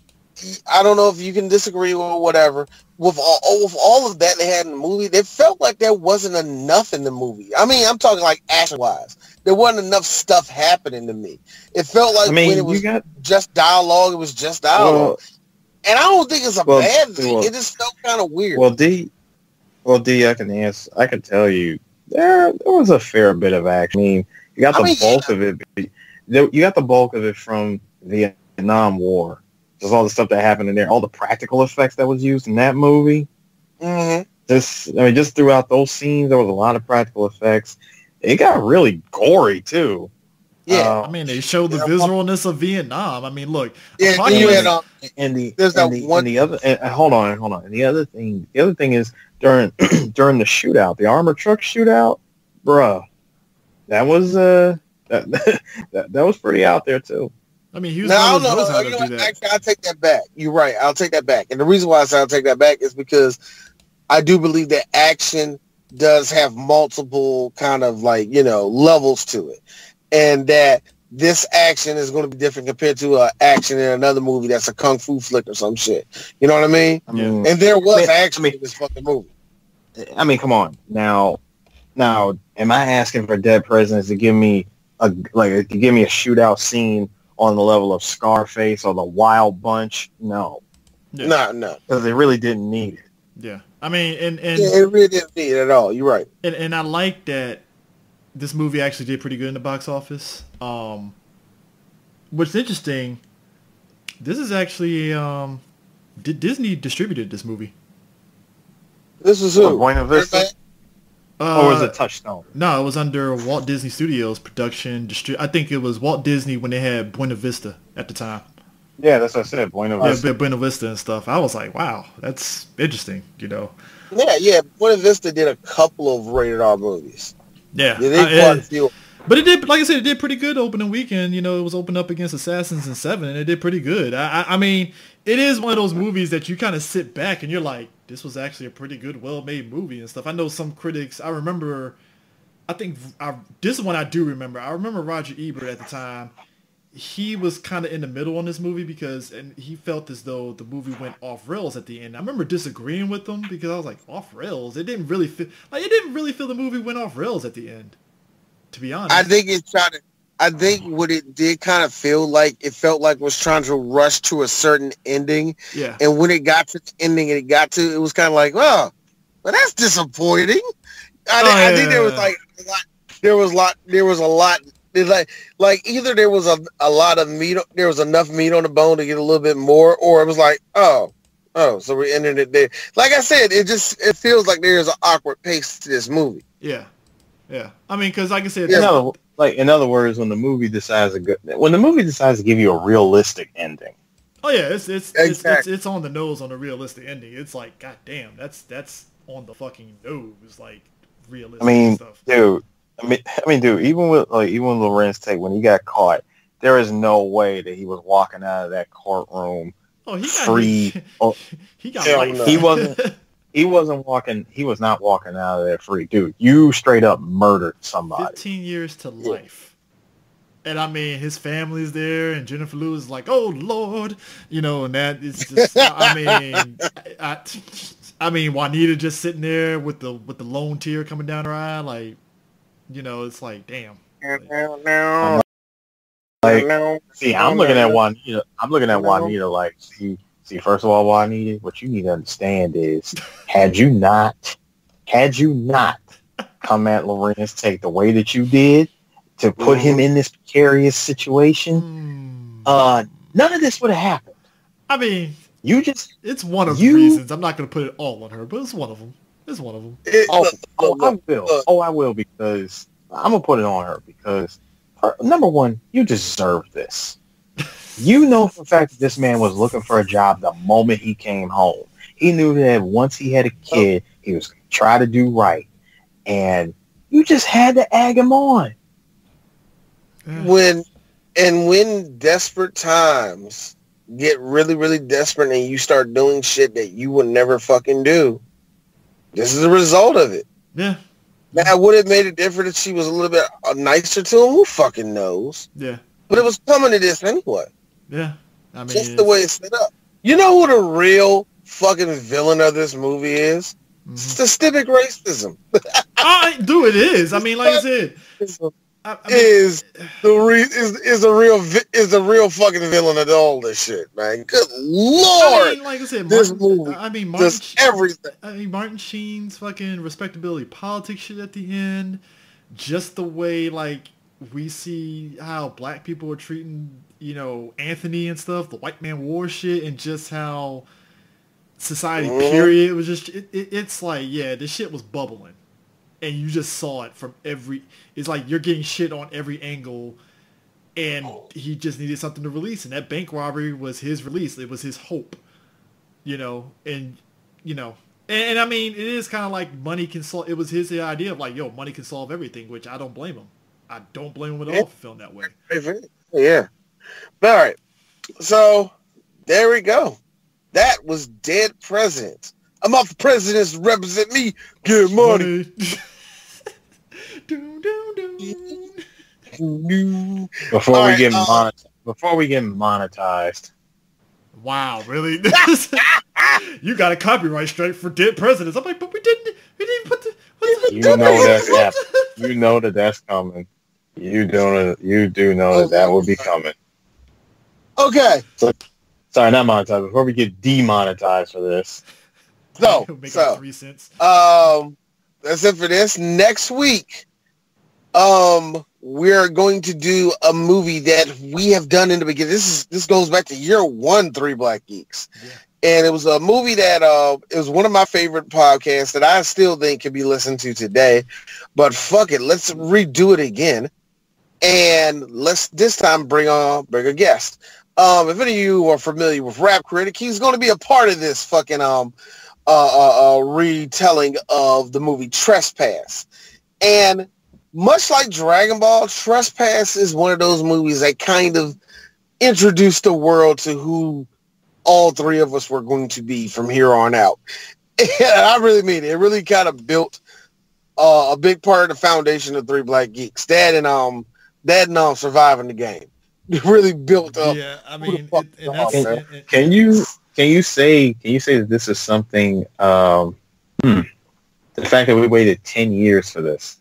I don't know if you can disagree or whatever, with all, with all of that they had in the movie, it felt like there wasn't enough in the movie. I mean, I'm talking like action-wise. There wasn't enough stuff happening to me. It felt like I mean, when it was got, just dialogue, it was just dialogue. Well, and I don't think it's a well, bad thing. Well, it just felt kind of weird. Well, D... Well, D, I can answer. I can tell you there there was a fair bit of action. I mean, you got the I mean, bulk yeah. of it. You got the bulk of it from the Vietnam War. There's all the stuff that happened in there, all the practical effects that was used in that movie. Mm-hmm. Just, I mean, just throughout those scenes, there was a lot of practical effects. It got really gory too. Yeah, uh, I mean, they showed the yeah, visceralness of Vietnam. I mean, look, yeah, and, and, uh, and the there's and the, one. And the other, and, hold on, hold on. And the other thing, the other thing is during during the shootout, the armored truck shootout, bruh, that was uh that that, that was pretty out there too. I mean, Hughes Brothers knows how to know, do that. Actually, I'll take that back. You're right. I'll take that back. And the reason why I say I'll take that back is because I do believe that action does have multiple kind of like, you know, levels to it. And that this action is going to be different compared to uh, action in another movie that's a kung fu flick or some shit. You know what I mean? I mean and there was I mean, action I mean, in this fucking movie. I mean, come on. Now, now, am I asking for Dead Presidents to give me a like to give me a shootout scene on the level of Scarface or the Wild Bunch? No, yeah. no, no, because they really didn't need it. Yeah, I mean, and and yeah, it really didn't need it at all. You're right. And and I like that this movie actually did pretty good in the box office. Um, what's interesting, this is actually um, D- Disney distributed this movie. This is who? Buena Vista? Uh, or was it Touchstone? No, it was under Walt Disney Studios production. Distri- I think it was Walt Disney when they had Buena Vista at the time. Yeah, that's what I said, Buena Vista. Yeah, Buena Vista and stuff. I was like, wow, that's interesting, you know. Yeah, yeah. Buena Vista did a couple of rated R movies. Yeah. yeah they uh, quite a few. But it did, like I said, it did pretty good opening weekend. You know, it was opened up against Assassins and Seven, and it did pretty good. I, I, I mean, it is one of those movies that you kind of sit back and you're like, this was actually a pretty good, well-made movie and stuff. I know some critics, I remember, I think, I, this is one I do remember. I remember Roger Ebert at the time. He was kind of in the middle on this movie because, and he felt as though the movie went off rails at the end. I remember disagreeing with him because I was like, off rails? It didn't really feel, like, it didn't really feel the movie went off rails at the end. To be honest, I think it tried to. I think what it did kind of feel like, it felt like it was trying to rush to a certain ending. Yeah. And when it got to the ending, and it got to, it was kind of like, oh, well, that's disappointing. I, oh, I yeah, think there was like, a lot, there was a lot, there was a lot, like, like either there was a, a lot of meat, there was enough meat on the bone to get a little bit more, or it was like, oh, oh, so we're ending it there. Like I said, it just, it feels like there's an awkward pace to this movie. Yeah. Yeah, I mean, because like I said, in other, like in other words, when the movie decides to go, when the movie decides to give you a realistic ending. Oh yeah, it's it's, exactly. it's it's it's on the nose on a realistic ending. It's like, god damn, that's that's on the fucking nose, like realistic I mean, stuff. dude, I mean, I mean, dude, even with like even with Lorenz Tate when he got caught there is no way that he was walking out of that courtroom oh, he got free. He, or, he got Hell life. no. he wasn't. He wasn't walking. He was not walking out of there free, dude. You straight up murdered somebody. Fifteen years to life. And I mean, his family's there, and Jennifer Lewis is like, "Oh Lord," you know, and that is just. I mean, I, I mean, Juanita just sitting there with the with the lone tear coming down her eye, like, you know, it's like, damn. I'm like, see, I'm looking at Juanita. I'm looking at Juanita like, see, see. First of all, Juanita, what you need to understand is, had you not, had you not come at Lorenz Tate the way that you did to put mm-hmm. him in this precarious situation, mm. uh, none of this would have happened. I mean, you just, it's one of you, the reasons. I'm not going to put it all on her, but it's one of them. It's one of them. It, oh, oh, I will. Oh, I will because I'm gonna put it on her because her, number one, you deserve this. You know for a fact that this man was looking for a job the moment he came home. He knew that once he had a kid, he was going to try to do right, and you just had to egg him on. When and when desperate times get really, really desperate, and you start doing shit that you would never fucking do. This is the result of it. Yeah. Now, would it made it different if she was a little bit nicer to him? Who fucking knows? Yeah. But it was coming to this anyway. Yeah. I mean, just the way it's set up. You know who the real fucking villain of this movie is? Mm-hmm. Systemic racism. I do. It is. I mean, like I said, I, I mean, is the re- is is the real vi- is the real fucking villain of all this shit, man. Good lord! I mean, like I said, this Martin, movie, I mean, Martin, just everything. I mean, Martin Sheen's fucking respectability politics shit at the end, just the way like we see how black people are treating, you know, Anthony and stuff, the white man war shit, and just how society mm. period was just it, it, it's like yeah, this shit was bubbling. And you just saw it from every... It's like you're getting shit on every angle, and he just needed something to release. And that bank robbery was his release. It was his hope, you know. And, you know... And, and I mean, it is kind of like money can solve... It was his idea of like, yo, money can solve everything, which I don't blame him. I don't blame him at all for feeling that way. Yeah. But all right. So, there we go. That was Dead Presidents. I'm off the presidents to represent me. Get money. do, do, do. Before All we right, get uh, mon- before we get monetized. Wow, really? You got a copyright strike for Dead Presidents. I'm like, but we didn't. We didn't put the. What's you know that. Yeah, you know that that's coming. You do. You do know that that will be coming. Okay. So, sorry, not monetized. Before we get demonetized for this. So, so three cents. um, that's it for this. Next week, um, we're going to do a movie that we have done in the beginning. This is this goes back to year one, Three Black Geeks, yeah. And it was a movie that uh, it was one of my favorite podcasts that I still think can be listened to today. But fuck it, let's redo it again, and let's this time bring on bring a guest. Um, if any of you are familiar with Rap Critic, he's going to be a part of this fucking um. Uh, uh, uh, retelling of the movie Trespass. And much like Dragon Ball, Trespass is one of those movies that kind of introduced the world to who all three of us were going to be from here on out. And I really mean it. It really kind of built uh, a big part of the foundation of Three Black Geeks. That and um, that and um, surviving the game. It really built up. Yeah, I mean, it, and that's, can, it, it, can you... Can you say? Can you say that this is something? Um, hmm, the fact that we waited ten years for this.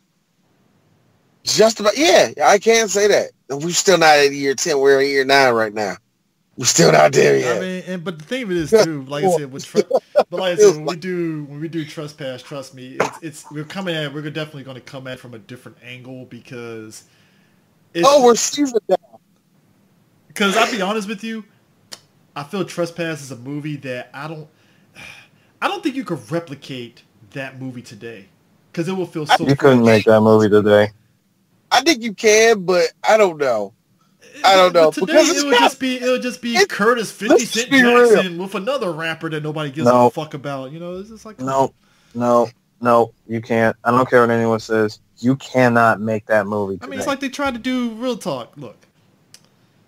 Just about, yeah. I can say that. We're still not at year ten. We're in year nine right now. We're still not there yet. I mean, and, but the thing of it is too, like I said, with tr- but like I said, when we do when we do Trespass, trust me, it's it's we're coming at we're definitely going to come at it from a different angle because. It's, oh, we're season down. Because I'll be honest with you. I feel Trespass is a movie that I don't, I don't think you could replicate that movie today, because it will feel so. You couldn't make that movie today. I think you can, but I don't know. I don't know but today because it would not, just be it would just be Curtis fifty Cent Jackson with another rapper that nobody gives no. a fuck about. You know, it's just like no, no, no. You can't. I don't care what anyone says. You cannot make that movie today. I mean, it's like they tried to do Real Talk. Look.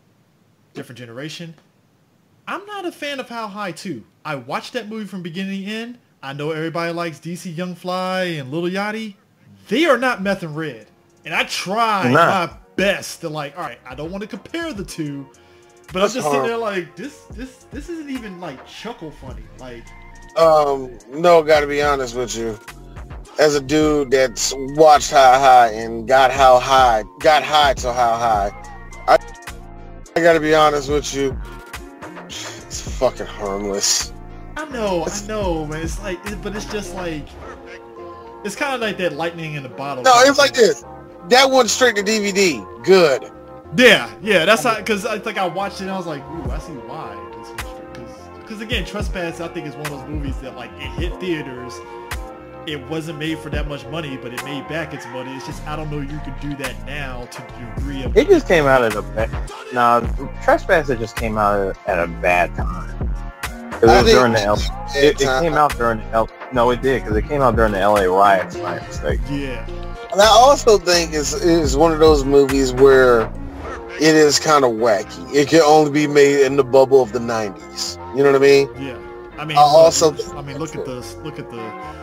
different generation. I'm not a fan of How High two. I watched that movie from beginning to end. I know everybody likes D C Young Fly and Lil Yachty. They are not meth and red. And I tried my best to like, all right, I don't want to compare the two, but That's I'm just hard. sitting there like, this this this isn't even like chuckle funny. Like, um, no, gotta be honest with you. As a dude that's watched How High and got how high, got high to How High, I, I gotta be honest with you. It's fucking harmless. I know, I know, man. It's like, it, but it's just like, it's kind of like that lightning in the bottle. No, it's like this. That went straight to D V D. Good. Yeah, yeah. That's how, because I think I watched it and I was like, ooh, I see why this went straight. Because, because again, Trespass, I think is one of those movies that like it hit theaters. It wasn't made for that much money, but it made back its money. It's just I don't know you could do that now to the degree of. It just came out at a bad. No, Trespass it just came out at a bad time. It was during the L. It, it came out during the L. No, it did because it came out during the L A riots. My mistake. Yeah. And I also think it's it's one of those movies where it is kind of wacky. It can only be made in the bubble of the nineties. You know what I mean? Yeah. I mean, I also. I mean, look at the look at the.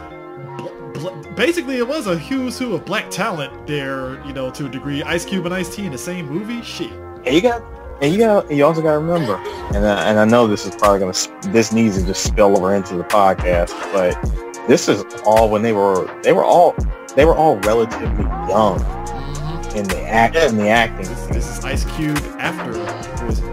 Basically, it was a who's who of black talent there, you know, to a degree. Ice Cube and Ice-T in the same movie, shit. And you got, and you got, you also got to remember, and I, and I know this is probably gonna, this needs to just spill over into the podcast, but this is all when they were, they were all, they were all relatively young in the act, in the acting. This, this is Ice Cube after Poison.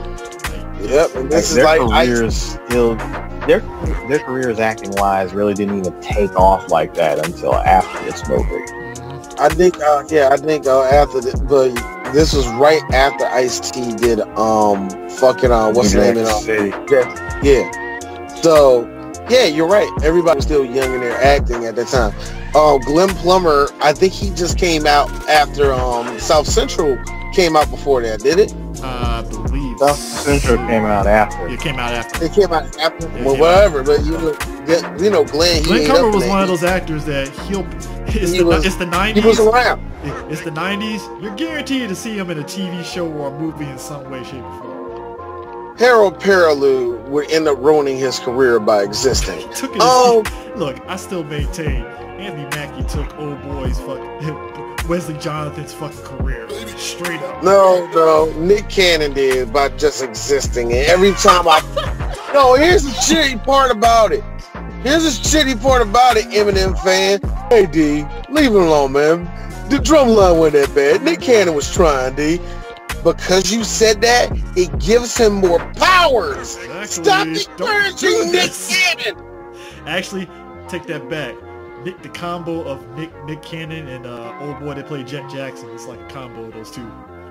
Like, yep, and this like is their like careers Ice- still. Their their careers acting wise really didn't even take off like that until after this movie. I think, uh, yeah, I think uh, after, the, but this was right after Ice-T did, um, fucking, uh, what's the name of it? Yeah. So, yeah, you're right. Everybody was still young in their acting at that time. Uh, Glenn Plummer, I think he just came out after um, South Central came out before that, did it? Uh, I believe South Central came out after. It came out after. It came out after, It well, whatever. Out. But you know, get, you know, Glenn. Glenn he Plummer was one of those actors that he'll. It's, he the, was, it's the nineties. He was around. It's the nineties. You're guaranteed to see him in a T V show or a movie in some way, shape, or form. Harold Perrineau would end up ruining his career by existing. He took it. Um, look, I still maintain Anthony Mackie took old boy's fuck Wesley Jonathan's fucking career straight up. No, no, Nick Cannon did by just existing. And every time I, no, here's the shitty part about it. Here's the shitty part about it, Eminem fan. Hey D, leave him alone, man. The drum line wasn't that bad. Nick Cannon was trying, D. Because you said that, it gives him more powers. Exactly. Stop encouraging Nick Cannon. Actually, take that back. Nick, the combo of Nick Nick Cannon and uh, old boy that played Jet Jackson, it's like a combo of those two.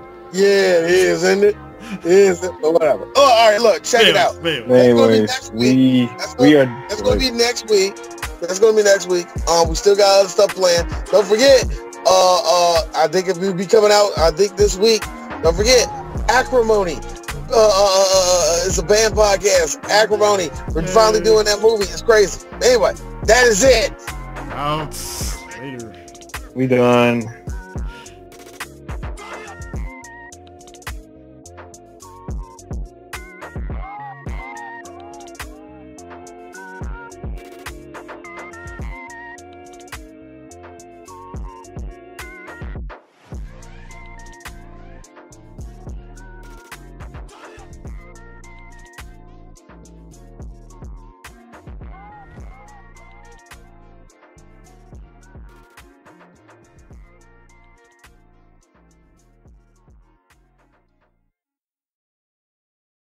Yeah, it is, isn't it? It is, but whatever. Oh, all right, look, check Anyways, it out. Anyways, we that's we gonna, are. That's gonna be next week. That's gonna be next week. Um, we still got other stuff planned. Don't forget. Uh, uh, I think it will be coming out. I think this week. Don't forget, Acrimony. Uh, uh, uh, it's a band podcast. Acrimony. We're finally doing that movie. It's crazy. Anyway, that is it. Out later. We done.